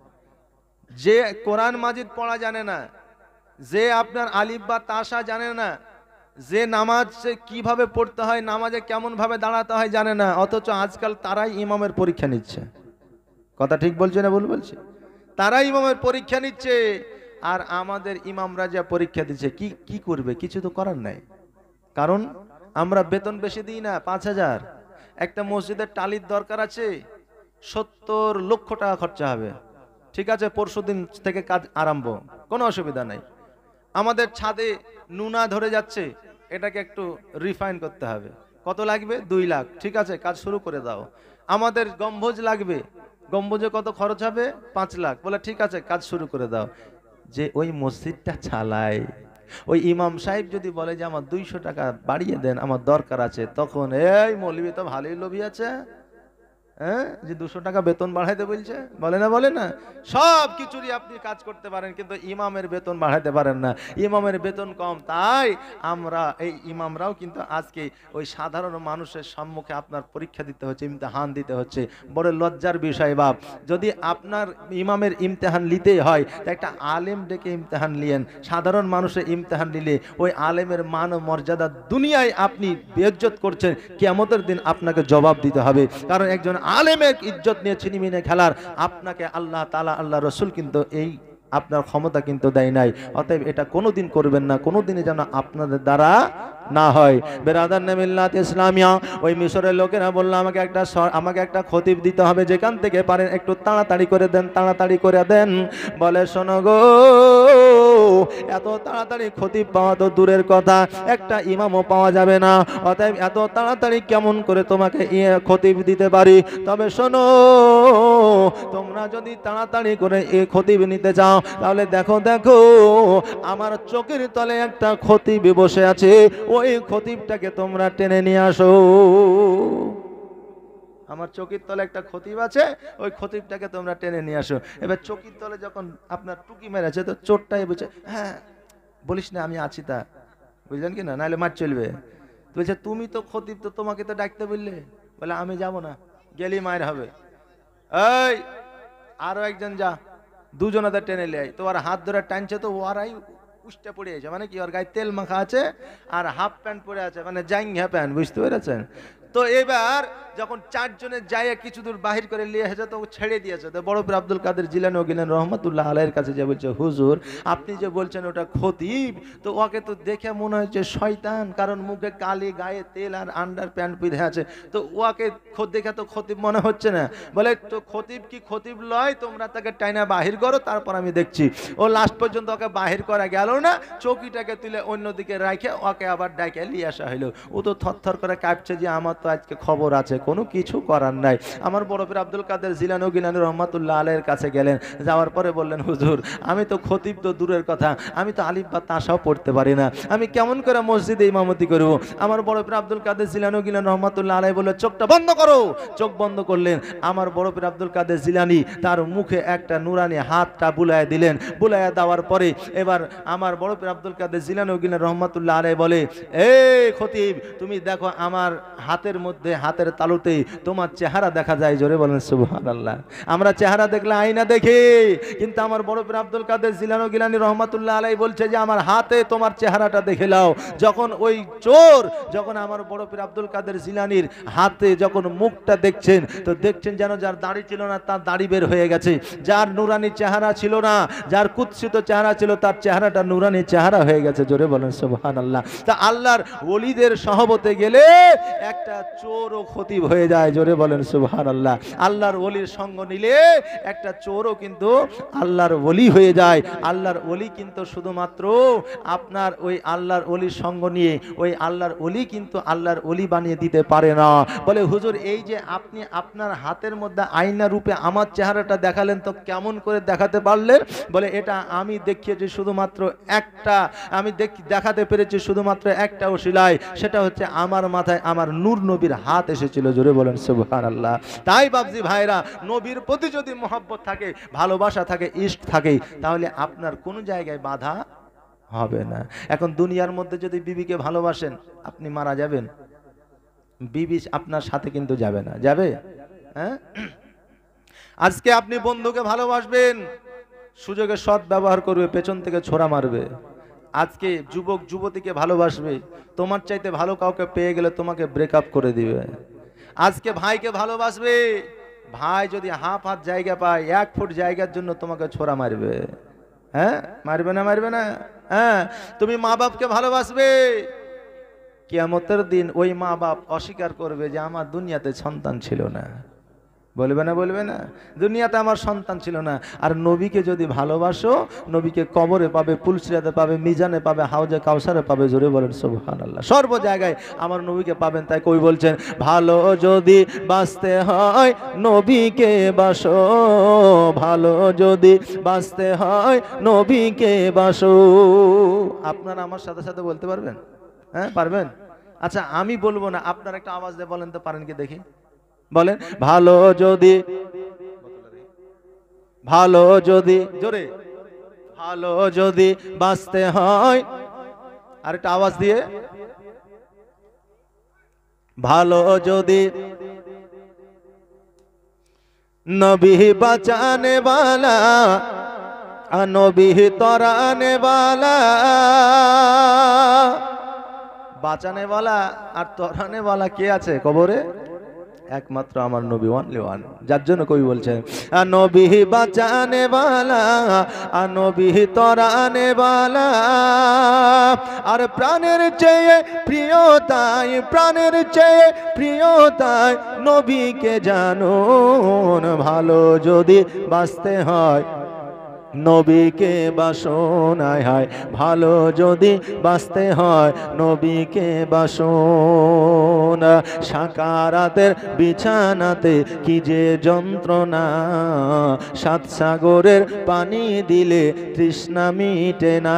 যে কোরআন মাজিদ পড়া জানে না, যে আপনার আলিফ বা তাসা জানে না, যে নামাজ কিভাবে পড়তে হয়, নামাজে কেমন ভাবে দাঁড়াতে হয় জানে না, অথচ আজকাল তারাই ইমামের পরীক্ষা নিচ্ছে। কথা ঠিক বলছে না ভুল বলছে? তারাই ইমামের পরীক্ষা নিচ্ছে। আর আমাদের ইমামরা যা পরীক্ষা দিচ্ছে, কি কি করবে? কিছু তো করার নাই। কারণ আমরা বেতন বেশি দিই না, পাঁচ হাজার। একটা মসজিদের টালির দরকার আছে, সত্তর লক্ষ টাকা খরচা হবে। ঠিক আছে, পরশু দিন থেকে কাজ আরম্ভ, কোনো অসুবিধা নাই। আমাদের ছাদে নুনা ধরে যাচ্ছে, এটাকে একটু রিফাইন করতে হবে, কত লাগবে? দুই লাখ। ঠিক আছে, কাজ শুরু করে দাও। আমাদের গম্বুজ লাগবে, গম্বুজে কত খরচ হবে? পাঁচ লাখ। বলে ঠিক আছে, কাজ শুরু করে দাও। যে ওই মসজিদটা চালায়, ওই ইমাম সাহেব যদি বলে যে আমার দুইশো টাকা বাড়িয়ে দেন, আমার দরকার আছে, তখন এই মৌলবি তো ভালোই লোভী আছে, হ্যাঁ, যে দুশো টাকা বেতন বাড়াইতে বলছে, বলে না বলে না? সব কিছুরই আপনি কাজ করতে পারেন, কিন্তু ইমামের বেতন বাড়াইতে পারেন না। ইমামের বেতন কম, তাই আমরা এই ইমামরাও কিন্তু আজকে ওই সাধারণ মানুষের সম্মুখে আপনার পরীক্ষা দিতে হচ্ছে, ইমতিহান দিতে হচ্ছে। বড় লজ্জার বিষয় বাপ, যদি আপনার ইমামের ইমতিহান নিতেই হয়, তা একটা আলেম ডেকে ইমতিহান নিয়েন। সাধারণ মানুষের ইমতিহান নিলে ওই আলেমের মান ও মর্যাদা দুনিয়ায় আপনি বেইজ্জত করছেন, কিয়ামতের দিন আপনাকে জবাব দিতে হবে। কারণ একজন আলেমের ইজ্জত নিয়ে ছিনিমিনে খেলার আপনাকে আল্লাহ তাআলা, আল্লাহ রসুল কিন্তু এই আপনার ক্ষমতা কিন্তু দেয় নাই। অতএব এটা কোনোদিন করবেন না, কোনোদিনই যেন আপনাদের দ্বারা না হয়। বেরাদার মিল্লাত ইসলামিয়া, ওই মিশরের লোকেরা বললো আমাকে একটা আমাকে একটা খতিব দিতে হবে, যেখান থেকে পারেন একটু তাড়াতাড়ি করে দেন, তাড়াতাড়ি করে দেন। বলে শোনো গো, এত তাড়াতাড়ি খতিব পাওয়া তো দূরের কথা, একটা ইমামও পাওয়া যাবে না। অতএব এত তাড়াতাড়ি কেমন করে তোমাকে খতিব দিতে পারি? তবে শোনো, তোমরা যদি তাড়াতাড়ি করে এই খতিব নিতে চাও, তাহলে দেখো দেখো আমার চোখের তলে একটা খতিব বসে আছে, ওই খতিবটাকে তোমরা টেনে নিয়ে আসো। আমার চোখের তলে একটা খতিব আছে, ওই খতিবটাকে তোমরা টেনে নিয়ে আসো। এবার চোখের তলে যখন আপনার টুকি মেরেছে, তো চোরটাই বলছে হ্যাঁ বলিস না, আমি আছি, তা বুঝলেন কি না, নাহলে মার চলবে। বলছে তুমি তো খতিব, তো তোমাকে তো ডাকতে বললে। বলে আমি যাব না, গেলি মায়ের হবে। এই আরো একজন যা, দুজনাতে টেনে লিয়ে তো আর হাত ধরে টানছে তো ওরাই উষ্টা পড়ে আছে, মানে কি ওর গায়ে তেল মাখা আছে আর হাফ প্যান্ট পরে আছে, মানে জাঙ্গিয়া প্যান্ট, বুঝতে পেরেছেন? তো এবার যখন চারজনে যাইয়া কিছু দূর বাহির করে নিয়ে এসেছে তো ছেড়ে দিয়েছে, তো বড় পীর আব্দুল কাদের জিলানী ও গেলেন রহমতুল্লাহ আলাইহির কাছে, যে বলছে হুজুর আপনি যে বলছেন ওটা খতিব, তো ওকে তো দেখে মনে হচ্ছে শয়তান, কারণ মুখে কালি, গায়ে তেল আর আন্ডার প্যান্ট পিঁধে আছে, তো ওকে দেখে তো খতিব মনে হচ্ছে না। বলে তো খতিব কি খতিব লয়, তোমরা তাকে টাইনা বাহির করো, তারপর আমি দেখছি। ও লাস্ট পর্যন্ত ওকে বাহির করা গেল না, চৌকিটাকে তুলে অন্যদিকে রাখে ওকে আবার ডাইকে নিয়ে আসা হইলো। ও তো থরথর করে কাঁপছে যে আমার তো আজকে খবর আছে, কোনো কিছু করার নাই। আমার বড় পীর আব্দুল কাদের জিলানী ও গিলানী রহমাতুল্লাহ আলাইহির কাছে গেলেন, যাওয়ার পরে বললেন হুজুর আমি তো খতিব তো দূরের কথা, আমি তো আলিফ বা তাসাও পড়তে পারি না, আমি কেমন করে মসজিদে ইমামতি করব? আমার বড় পীর আব্দুল কাদের জিলানী ও গিলানী রহমাতুল্লাহ আলাইহি বললেন চোখটা বন্ধ করো। চোখ বন্ধ করলেন, আমার বড় পীর আব্দুল কাদের জিলানী তার মুখে একটা নুরানি হাতটা বুলাইয়া দিলেন। বুলাইয়া দেওয়ার পরে এবার আমার বড় পীর আব্দুল কাদের জিলানী ও গিলানী রহমাতুল্লাহ আলাইহি বলে, এই খতিব তুমি দেখো আমার হাতের মধ্যে, হাতের তালুতে তোমার চেহারা দেখা যায়। জোরে বলেন সুবহানাল্লাহ। আমরা চেহারা দেখলে আয়না দেখি, কিন্তু আমার বড় পীর আব্দুল কাদের জিলানী ও গিলানী রহমাতুল্লাহ আলাইহি বলছে যে আমার হাতে তোমার চেহারাটা দেখে নাও। যখন ওই চোর যখন আমার বড় পীর আব্দুল কাদের জিলানীর হাতে যখন মুখটা দেখছেন, তো দেখছেন যেন যার দাড়ি ছিল না তার দাড়ি বের হয়ে গেছে, যার নুরানি চেহারা ছিল না, যার কুৎসিত চেহারা ছিল তার চেহারাটা নুরানি চেহারা হয়ে গেছে। জোরে বলেন সুবহানাল্লাহ। তা আল্লাহর ওলিদের সহবতে গেলে একটা চোরও খতিব হয়ে যায়। জোরে বলেন সুবহানাল্লাহ। আল্লাহর ওলির সঙ্গ নিলে একটা চোরও কিন্তু আল্লাহর ওলি হয়ে যায়। আল্লাহর ওলি কিন্তু শুধুমাত্র আপনার ওই আল্লাহর ওলির সঙ্গ নিয়ে ওই আল্লাহর ওলি কিন্তু আল্লাহর ওলি বানিয়ে দিতে পারে না। বলে হুজুর এই যে আপনি আপনার হাতের মধ্যে আয়না রূপে আমার চেহারাটা দেখালেন, তো কেমন করে দেখাতে পারলেন? বলে এটা আমি দেখিয়েছি শুধুমাত্র একটা, আমি দেখাতে পেরেছি শুধুমাত্র একটা ওসিলায়, সেটা হচ্ছে আমার মাথায় আমার নূর নবীর হাত এসেছিল। জোরে বলেন সুবহানাল্লাহ। তাই বাবজি ভাইরা, নবীর প্রতি যদি মহব্বত থাকে, ভালোবাসা থাকে, ইশক থাকে, তাহলে আপনার কোনো জায়গায় বাধা হবে না। এখন দুনিয়ার মধ্যে যদি বিবিকে ভালোবাসেন, আপনি মারা যাবেন, বিবি আপনার সাথে কিন্তু যাবে না। যাবে? হ্যাঁ। আজকে আপনি বন্ধুকে ভালোবাসবেন, সুযোগে সৎ ব্যবহার করবে, পেছন থেকে ছোরা মারবে। আজকে যুবক যুবতীকে ভালোবাসবে, তোমার চাইতে ভালো কাউকে পেয়ে গেলে তোমাকে ব্রেকআপ করে দিবে। আজকে ভাইকে ভালোবাসবে, ভাই যদি হাফ হাত জায়গা পায়, এক ফুট জায়গার জন্য তোমাকে ছোরা মারবে। হ্যাঁ, মারবে না? মারবে না? হ্যাঁ। তুমি মা বাপকে ভালোবাসবে, কিয়ামতের দিন ওই মা বাপ অস্বীকার করবে যে আমার দুনিয়াতে সন্তান ছিল না। বলবে না? বলবে না? দুনিয়াতে আমার সন্তান ছিল না। আর নবীকে যদি ভালোবাসো, নবীকে কবরে পাবে, পুলসিরাতে পাবে, মিজানে পাবে, হাউজে কাউসারে পাবে। জোরে বলেন সুবহানাল্লাহ। সর্ব জায়গায় আমার নবীকে পাবেন। তাই কই বলছেন, ভালো যদি বাঁচতে হয় নবীকে বাসো, ভালো যদি বাঁচতে হয় নবীকে বাসো। আপনারা আমার সাথে সাথে বলতে পারবেন? হ্যাঁ, পারবেন? আচ্ছা আমি বলবো না, আপনার একটা আওয়াজ দিয়ে বলেন তো, পারেন কি দেখি? বলেন, ভালো যদি, ভালো যদি, জোরে, ভালো যদি বাঁচতে হয়, আর একটা আওয়াজ দিয়ে, ভালো যদি নবী বাঁচানে वाला, নবী তরানে वाला, বাঁচানে वाला আর তরানে वाला কে আছে কবরে? একমাত্র আমার নবী, ওয়ানলি ওয়ান। যার জন্য কবি বলছেন, নবী বাঁচানে वाला, নবী তরানে वाला, আর প্রাণের চেয়ে প্রিয় তাই, প্রাণের চেয়ে প্রিয় তাই নবীকে জানো। ভালো যদি বাঁচতে হয় নবীকে বাসন, আয় হায় ভালো যদি বাঁচতে হয় নবীকে বাসন। সাকারাতের বিছানাতে কি যে যন্ত্রণা, সাত সাগরের পানি দিলে তৃষ্ণা মিটে না।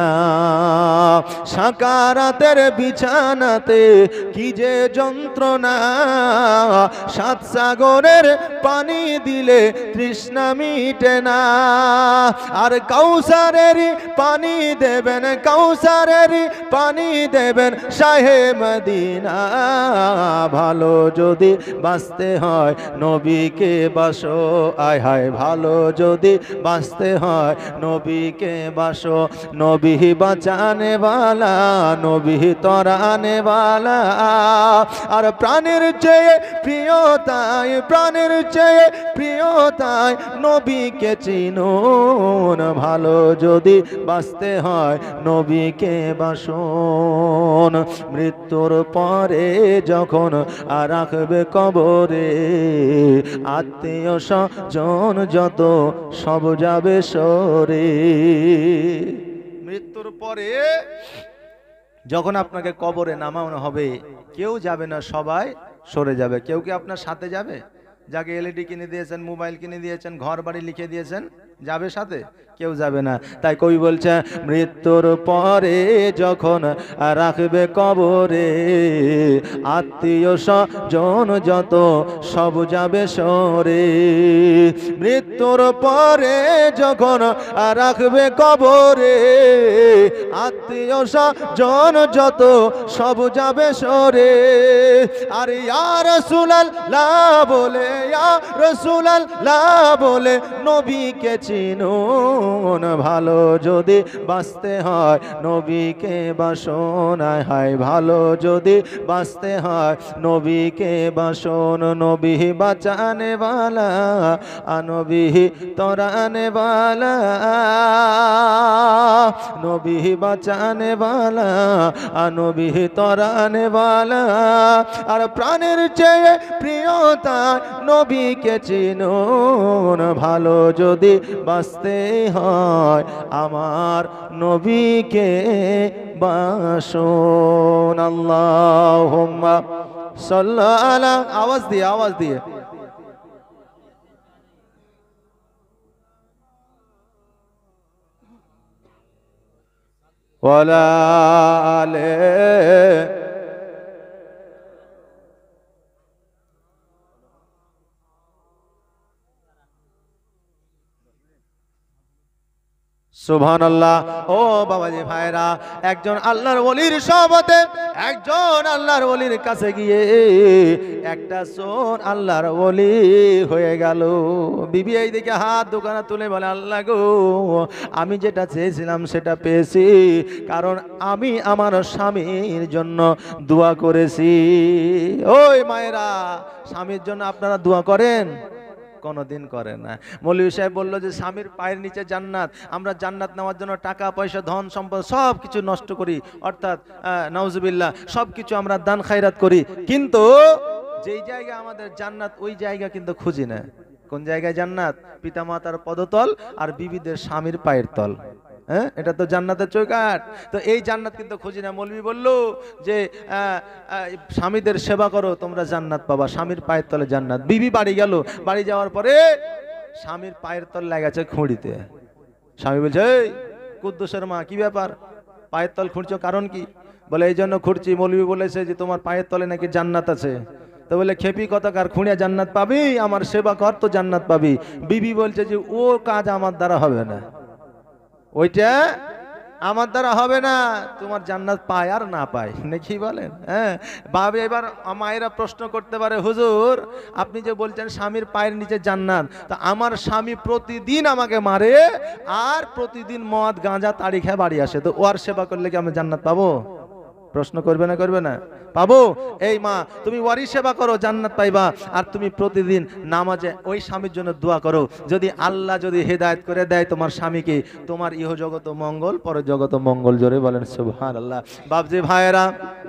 সাকারাতের বিছানাতে কি যে যন্ত্রণা, সাত সাগরের পানি দিলে তৃষ্ণা মিটে না। আর কাউসারের পানি দেবেন, কাউসারের পানি দেবেন শাহে মদিনা, ভালো যদি বাঁচতে হয় নবীকে বাসো আয় হায় ভালো যদি বাঁচতে হয় নবীকে বাসো নবী বাঁচানে বালা নবী তরানে বালা আর প্রাণের চেয়ে প্রিয় তাই প্রাণের চেয়ে প্রিয় তাই নবীকে চিনুন ভালো যদি বাঁচতে হয় নবীকে বাসুন মৃত্যুর পরে যখন আর রাখবে কবরে আত্মীয় স্বজন যত সব যাবে সরে মৃত্যুর পরে যখন আপনাকে কবরে নামানো হবে কেউ যাবে না সবাই সরে যাবে কেউ কি আপনার সাথে যাবে যাকে এলইডি কিনে দিয়েছেন মোবাইল কিনে দিয়েছেন ঘর বাড়ি লিখে দিয়েছেন যাবে সাথে কেউ যাবে না তাই কবি বলছে মৃত্যুর পরে যখন রাখবে কবরে আত্মীয় স্বজন যত সব যাবে সরে মৃত্যুর পরে যখন রাখবে কবরে আত্মীয় স্বজন যত সব যাবে সরে আর ইয়া রাসূলুল্লাহ বলে ইয়া রাসূলুল্লাহ বলে নবীকে চিনুন ভালো যদি বাঁচতে হয় নবীকে বাসন আয় হায় ভালো যদি বাঁচতে হয় নবীকে বাসন নবী বাঁচানে বালা নবী তরানে বালা নবী বাঁচানে বালা নবী তরানে বালা আর প্রাণের চেয়ে প্রিয়তা নবীকে চিনুন ভালো যদি বাঁচতে হয় আমার নবীকে বাসুন আল্লাহুম্মা সাল্লি আলা আওয়াজ দিয়ে আওয়াজ দিয়ে ওয়ালা আলে সুবহানাল্লাহ ও বাবাজি ভাইরা একজন আল্লাহর ওলির সহবতে একজন আল্লাহর ওলির কাছে গিয়ে একটা চোর আল্লাহর ওলি হয়ে গেল বিবি এই দিকে হাত দোকানে তুলে বলে আল্লাহ গো আমি যেটা চেয়েছিলাম সেটা পেয়েছি কারণ আমি আমার স্বামীর জন্য দোয়া করেছি ওই মায়েরা স্বামীর জন্য আপনারা দোয়া করেন কোনদিন করে না মৌলভী সাহেব বললো যে স্বামীর পায়ের নিচে জান্নাত আমরা জান্নাত নেওয়ার জন্য টাকা পয়সা ধন সম্পদ সব কিছু নষ্ট করি অর্থাৎ নাউজুবিল্লাহ সব কিছু আমরা দান খায়রাত করি কিন্তু যেই জায়গা আমাদের জান্নাত ওই জায়গা কিন্তু খুঁজি না কোন জায়গায় জান্নাত পিতামাতার পদতল আর বিবিদের স্বামীর পায়ের তল হ্যাঁ এটা তো জান্নাতের চৌকাঠ তো এই জান্নাত কিন্তু খুঁজি না মৌলভী বললো যে স্বামীদের সেবা করো তোমরা জান্নাত পাবা স্বামীর পায়ের তলে জান্নাত বিবি বাড়ি গেল বাড়ি যাওয়ার পরে স্বামীর পায়ের তল লেগেছে খুঁড়িতে স্বামী বলছে এই কুদ্দুসের মা কি ব্যাপার পায়ের তল খুঁড়ছো কারণ কি বলে এই জন্য খুঁড়ছি মৌলভী বলেছে যে তোমার পায়ের তলে নাকি জান্নাত আছে তো বলে খেপি কথাকার খুঁড়িয়া জান্নাত পাবি আমার সেবা কর তো জান্নাত পাবি বিবি বলছে যে ও কাজ আমার দ্বারা হবে না ওইটা আমার দ্বারা হবে না তোমার জান্নাত পায় আর না পায় নাকি বলেন হ্যাঁ বাবে এবার মায়েরা প্রশ্ন করতে পারে হুজুর আপনি যে বলছেন স্বামীর পায়ের নিচে জান্নাত তা আমার স্বামী প্রতিদিন আমাকে মারে আর প্রতিদিন মদ গাঁজা তাড়ি খেয়ে বাড়ি আসে তো ওর সেবা করলে কি আমি জান্নাত পাবো প্রশ্ন করবে না করবে না পাবো এই মা তুমি ওয়ারি সেবা করো জান্নাত পাইবা আর তুমি প্রতিদিন নামাজে ওই স্বামীর জন্য দোয়া করো যদি আল্লাহ যদি হেদায়েত করে দেয় তোমার স্বামীকে তোমার ইহ জগত মঙ্গল পর জগত মঙ্গল জোরে বলেন সুবহানাল্লাহ বাপজি ভাইয়েরা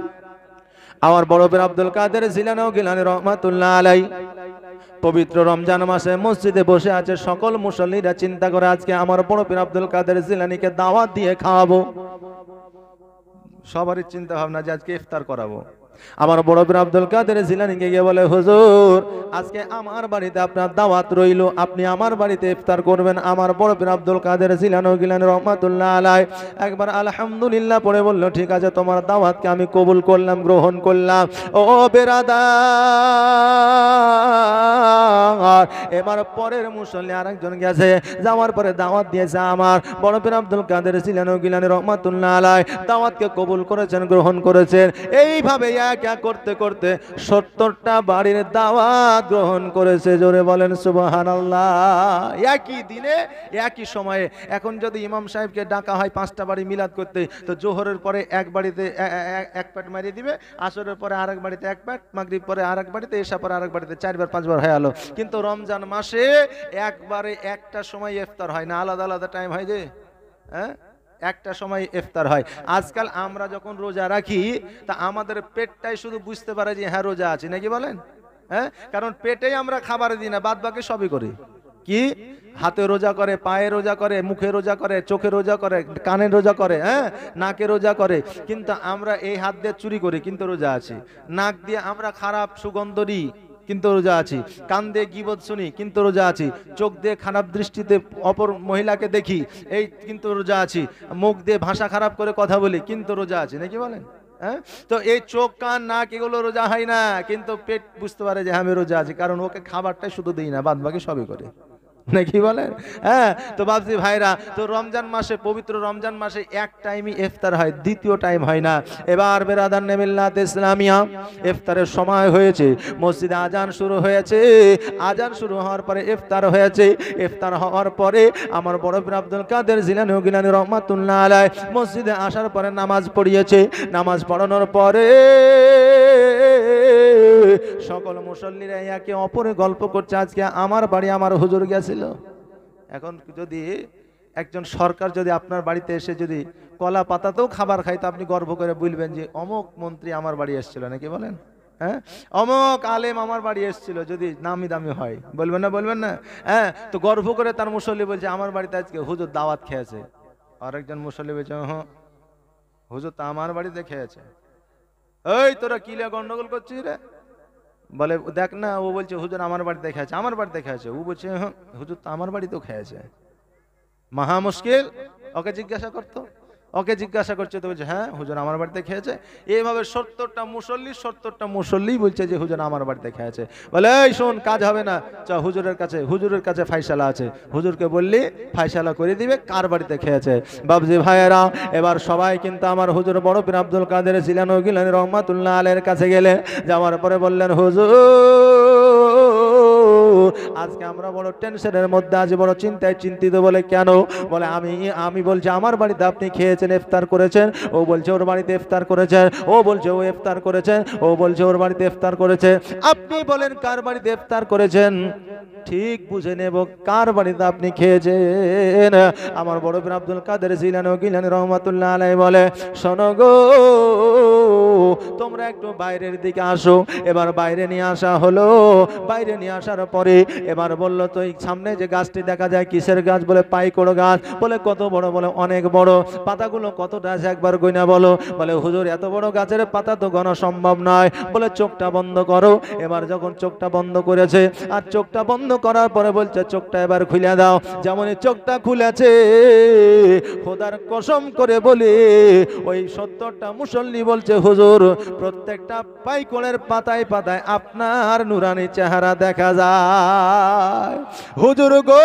আমার বড় পীর আব্দুল কাদের জিলানী গিলানী রহমাতুল্লাহ আলাই পবিত্র রমজান মাসে মসজিদে বসে আছে সকল মুসল্লিরা চিন্তা করে আজকে আমার বড় পীর আব্দুল কাদের জিলানীকে দাওয়াত দিয়ে খাওয়াবো সবারই চিন্তা ভাবনা যে আজকে ইফতার করাবো আমার বড় পীর আব্দুল কাদের জিলানীকে গিয়ে বলে হুজুর আজকে আমার বাড়িতে আপনার দাওয়াত রইল আপনি আমার বাড়িতে ইফতার করবেন আমার বড় পীর আব্দুল কাদের জিলানী গিলানী রহমাতুল্লাহ আলাই একবার আলহামদুলিল্লাহ পড়ে বলল ঠিক আছে তোমার দাওয়াতকে আমি কবুল করলাম গ্রহণ করলাম ও বেরাদার এবার পরের মুসল্লি আরেকজন গেছে যাওয়ার পরে দাওয়াত দিয়েছে আমার বড় পীর আব্দুল কাদের জিলানী গিলানী রহমাতুল্লাহ আলাই দাওয়াতকে কবুল করেছেন গ্রহণ করেছেন এইভাবে এক এক করতে করতে সত্তরটা বাড়ির দাওয়াত গ্রহণ করেছে। জোরে বলেন সুবহানাল্লাহ। একই দিনে একই সময়ে। এখন যদি ইমাম সাহেবকে ডাকা হয় পাঁচটা বাড়ি মিলাদ করতে, তো জোহরের পরে এক বাড়িতে এক প্যাট মারিয়ে দিবে, আসরের পরে আরেক বাড়িতে এক প্যাট, মাগরিব পরে আরেক বাড়িতে, এশা পরে আরেক বাড়িতে, চারবার পাঁচবার হয়ে গেল। কিন্তু রমজান মাসে একবারে একটা সময় ইফতার হয় না, আলাদা আলাদা টাইম হয় যে, হ্যাঁ একটা সময় ইফতার হয়। আজকাল আমরা যখন রোজা রাখি তা আমাদের পেটটাই শুধু বুঝতে পারে যে হ্যাঁ রোজা আছি, নাকি বলেন? হ্যাঁ, কারণ পেটেই আমরা খাবার দিই না, বাদ বাকি সবই করি। কি হাতে রোজা করে, পায়ে রোজা করে, মুখে রোজা করে, চোখে রোজা করে, কানে রোজা করে, হ্যাঁ নাকে রোজা করে। কিন্তু আমরা এই হাত দিয়ে চুরি করি কিন্তু রোজা আছি, নাক দিয়ে আমরা খারাপ সুগন্ধ দিই কিন্তু রোজা আছি, কান দিয়ে গীবত শুনি কিন্তু রোজা আছি, চোখ দিয়ে খারাপ দৃষ্টিতে অপর মহিলাকে দেখি এই কিন্তু রোজা আছি, মুখ দিয়ে ভাষা খারাপ করে কথা বলি কিন্তু রোজা আছি, নাকি বলেন? হ্যাঁ, তো এই চোখ কান নাক এগুলো রোজা হয় না, কিন্তু পেট বুঝতে পারে যে আমি রোজা আছি, কারণ ওকে খাবারটাই শুধু দিই না, বাদ বাকি সবই করে, নাকি বলেন? হ্যাঁ, তো বাপজি ভাইরা, তো রমজান মাসে, পবিত্র রমজান মাসে এক টাইমই ইফতার হয়, দ্বিতীয় টাইম হয় না। এবার বেরাদার মিল্লাত ইসলামিয়া ইফতারের সময় হয়েছে, মসজিদে আজান শুরু হয়েছে, আজান শুরু হওয়ার পরে ইফতার হয়েছে। ইফতার হওয়ার পরে আমার বড় পীর আব্দুল কাদের জিলানী ও গিলানী রহমাতুল্লাহ আলাইহি মসজিদে আসার পরে নামাজ পড়িয়েছে। নামাজ পড়ানোর পরে সকল মুসল্লিরা একে অপরে গল্প করছে, আজকে আমার বাড়ি আমার হুজুর গেছিল। এখন যদি একজন সরকার যদি আপনার বাড়িতে এসে যদি কলা পাতাতেও খাবার খায়, তো আপনি গর্ব করে বলবেন যে অমুক মন্ত্রী আমার বাড়ি এসেছিল, নাকি বলেন? হ্যাঁ, অমুক আলেম আমার বাড়ি এসেছিল, যদি নামি দামি হয়, বলবেন না? বলবেন না? হ্যাঁ, তো গর্ব করে তার মুসল্লি বলছে আমার বাড়িতে আজকে হুজুর দাওয়াত খেয়েছে। আর একজন মুসল্লি বলছে হ্যাঁ হুজুর তো আমার বাড়িতে খেয়েছে। এই তোরা কি লিয়া গন্ডগোল করছিস রে? বলে দেখ না, ও বলছে হুজুর আমার বাড়িতে খেয়েছে, আমার বাড়িতে খেয়েছে। ও বলছে হ্যাঁ হুজুর তো আমার বাড়িতেও খেয়েছে। মহা মুশকিল। ওকে জিজ্ঞাসা করতো, ওকে জিজ্ঞাসা করছে, তো বলছে হ্যাঁ হুজুর আমার বাড়িতে খেয়েছে। এইভাবে সত্তরটা মুসল্লি সত্তরটা মুসল্লি বলছে যে হুজুর আমার বাড়িতে খেয়েছে। বলে এই শোন, কাজ হবে না, চ হুজুরের কাছে, হুজুরের কাছে ফাইসালা আছে, হুজুরকে বললি ফাইসালা করে দিবে কার বাড়িতে খেয়েছে। বাবজি ভাইয়েরা, এবার সবাই কিন্তু আমার হুজুর বড় পীর আব্দুল কাদের জিলানী ও গিলানী রহমাতুল্লাহ আলাইহির কাছে গেলে, যাওয়ার পরে বললেন হুজুর আজকে আমরা বড় টেনশনের মধ্যে আছি, বড় চিন্তায় চিন্তিত। বলে কেন? বলে আমি আমি বলছি আমার বাড়িতে আপনি খেয়েছেন, ইফতার করেছেন। ও বলছে ওর বাড়িতে ইফতার করেছেন। ও বলছে ও ইফতার করেছেন। ও বলছে ওর বাড়িতে ইফতার করেছে। আপনি বলেন কার বাড়িতে ইফতার করেছেন, ঠিক বুঝে নেব কার বাড়িতে আপনি খেয়েছেন। আমার বড় পীর আব্দুল কাদের জিলানী ও গিলানী রহমাতুল্লাহ আলাইহি বলে শোনো গো, তোমরা একটু বাইরের দিকে আসো। এবার বাইরে নিয়ে আসা হলো। বাইরে নিয়ে আসার পরে এবার বলল তো এই সামনে যে গাছটি দেখা যায় কিসের গাছ? বলে পাইকড় গাছ। বলে কত বড়? বলে অনেক বড়। পাতাগুলো কতটা আছে একবার গইনা বলো। বলে হুজুর এত বড় গাছের পাতা তো গোনা সম্ভব নয়। বলে চোখটা বন্ধ করো। এবার যখন চোখটা বন্ধ করেছে, আর চোখটা বন্ধ করার পরে বলছে চোখটা এবার খুলে দাও। যেমন চোখটা খুলেছে, খোদার কসম করে বলি ওই সত্তরটা মুসল্লি বলছে হুজুর প্রত্যেকটা পাইকড়ের পাতায় পাতায় আপনার নুরানি চেহারা দেখা যায়। হুজুর গো,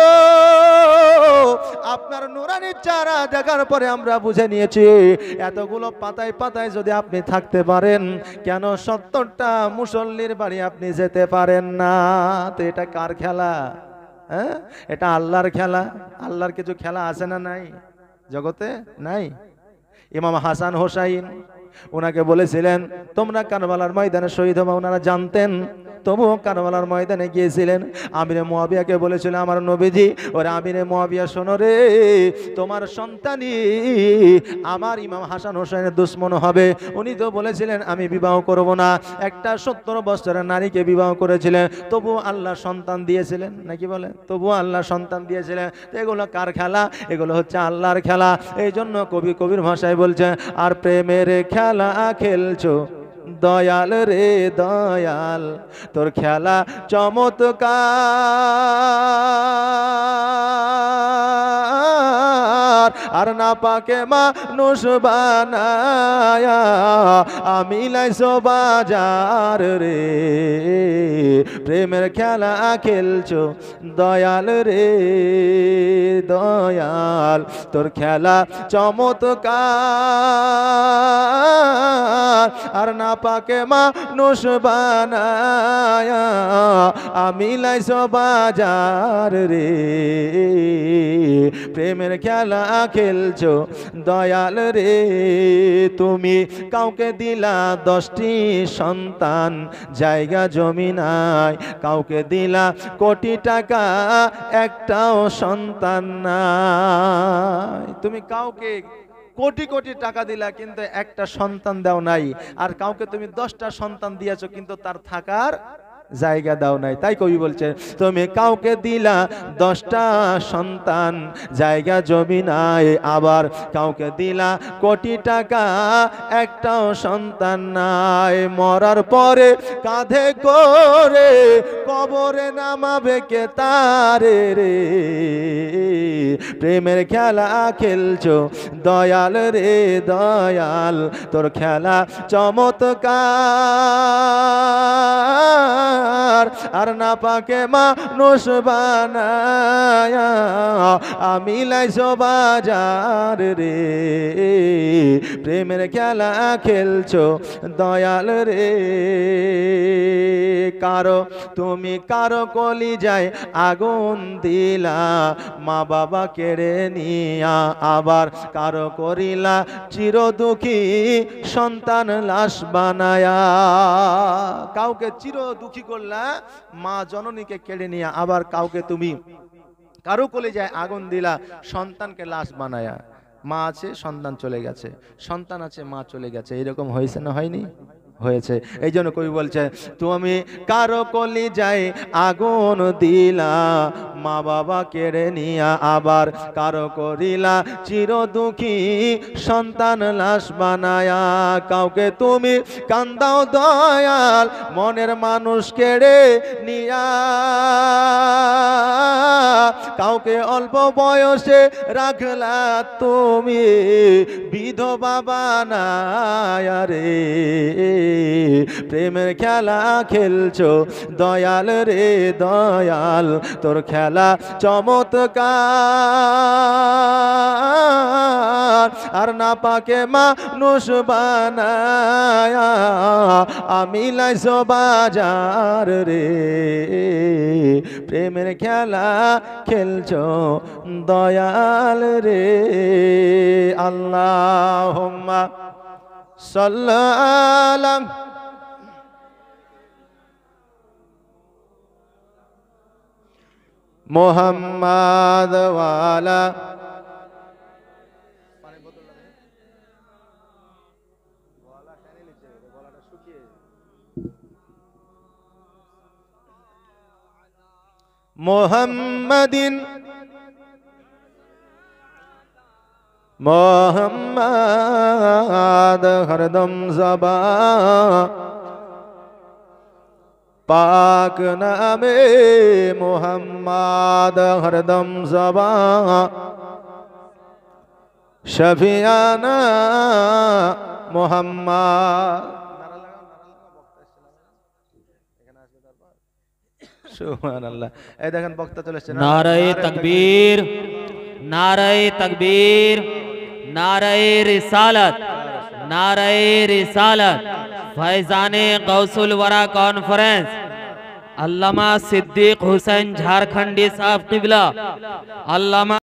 আপনার নুরানি চেহারা দেখার পরে আমরা বুঝে নিয়েছি এতগুলো পাতায় পাতায় যদি আপনি থাকতে পারেন, কেন সত্তরটা মুসল্লির বাড়ি আপনি যেতে পারেন না? তো এটা কার খেলা? হ্যাঁ, এটা আল্লাহর খেলা। আল্লাহর কিছু খেলা আছে না নাই জগতে? নাই। ইমাম হাসান হোসাইন ওনাকে বলেছিলেন তোমরা কারবালার ময়দানে শহীদ হবা, ওনারা জানতেন, তবুও কারবালার ময়দানে গিয়েছিলেন। আমিরে মুয়াবিয়াকে বলেছিল আমার নবীজি, ওরে আমিরে মুয়াবিয়া শোনো রে, তোমার সন্তানই আমার ইমাম হাসান হোসেনের দুশ্মন হবে। উনি তো বলেছিলেন আমি বিবাহ করব না। একটা সত্তর বছরের নারীকে বিবাহ করেছিলেন, তবুও আল্লাহ সন্তান দিয়েছিলেন, নাকি বলে? তবুও আল্লাহ সন্তান দিয়েছিলেন। এগুলো কার খেলা? এগুলো হচ্ছে আল্লাহর খেলা। এই জন্য কবি কবির ভাষায় বলছেন আর প্রেমের খেলা খেলছো দয়াল রে দয়াল, তোর খেলা চমৎকার, আর না পাকে মানুষ বানায়া আমি লাইছো বাজার রে, প্রেমের খেলা খেলছো দয়াল রে দয়াল তোর খেলা চমৎকার আর না পাকে মানুষ বানায়া আমি লাইছো বাজার রে প্রেমের খেলা খেলছো দয়াল রে তুমি কাউকে দিলা দশটি সন্তান জায়গা জমি নাই কাউকে দিলা কোটি টাকা একটাও সন্তান নাই তুমি কাউকে কোটি কোটি টাকা দিলা কিন্তু একটা সন্তান দাও নাই আর কাউকে তুমি দশটা সন্তান দিয়েছো কিন্তু তার থাকার জায়গা দাও নাই তাই কবি বলছে তুমি কাউকে দিলা দশটা সন্তান জায়গা জমি নাই আবার কাউকে দিলা কোটি টাকা একটাও সন্তান নাই মরার পরে কাঁধে করে কবরে নামাবে কে তারে রে প্রেমের খেলা খেলছো দয়াল রে দয়াল তোর খেলা চমৎকার আর না পাকে মানুষ বানায়া আমি লাইছো বাজার রে প্রেমের খেলা খেলছো দয়াল রে কারো তুমি কারো কলি যায় আগুন দিলা মা বাবা কেড়ে নিয়া আবার কারো করিলা চির দুঃখী সন্তান লাশ বানায়া কাউকে চির দুঃখী করলা মা জননীকে কেড়ে নিয়া আবার কাউকে তুমি কারো কোলে যায় আগুন দিলা সন্তানকে লাশ বানায়া মা আছে সন্তান চলে গেছে সন্তান আছে মা চলে গেছে এরকম হয়েছে না হয়নি হয়েছে এই জন্য কবি বলছে তুমি কারো কলি যায় আগুন দিলা মা বাবা কেড়ে নিয়া আবার কারো করিলা চির দুঃখী সন্তান লাশ বানায়া কাউকে তুমি কান্দাও দয়াল মনের মানুষ কেড়ে নিয়া কাউকে অল্প বয়সে রাখলা তুমি বিধবা বানায়া রে প্রেমের খেলা খেলছো দয়াল রে দয়াল তোর খেলা চমৎকার আর না পাকে মানুষ বানায়া আমি লাইছো বাজার রে প্রেমের খেলা খেলছো দয়াল রে আল্লাহুম্মা সাল্লাল্লাহু মুহাম্মাদ ওয়ালা মুহাম্মাদিন मोहम्मद हरदम ज़बा पाक नामे मोहम्मद हरदम ज़बा शफियाना मोहम्मद सुभानअल्लाह ए देखन बक्ता चले नारे तकबीर नारे तकबीर नारे रिसालत नारे रिसालत फैजाने गौसुल वरा कॉन्फ्रेंस अल्लामा सिद्दीक हुसैन झारखंडी साहब किबला अल्लामा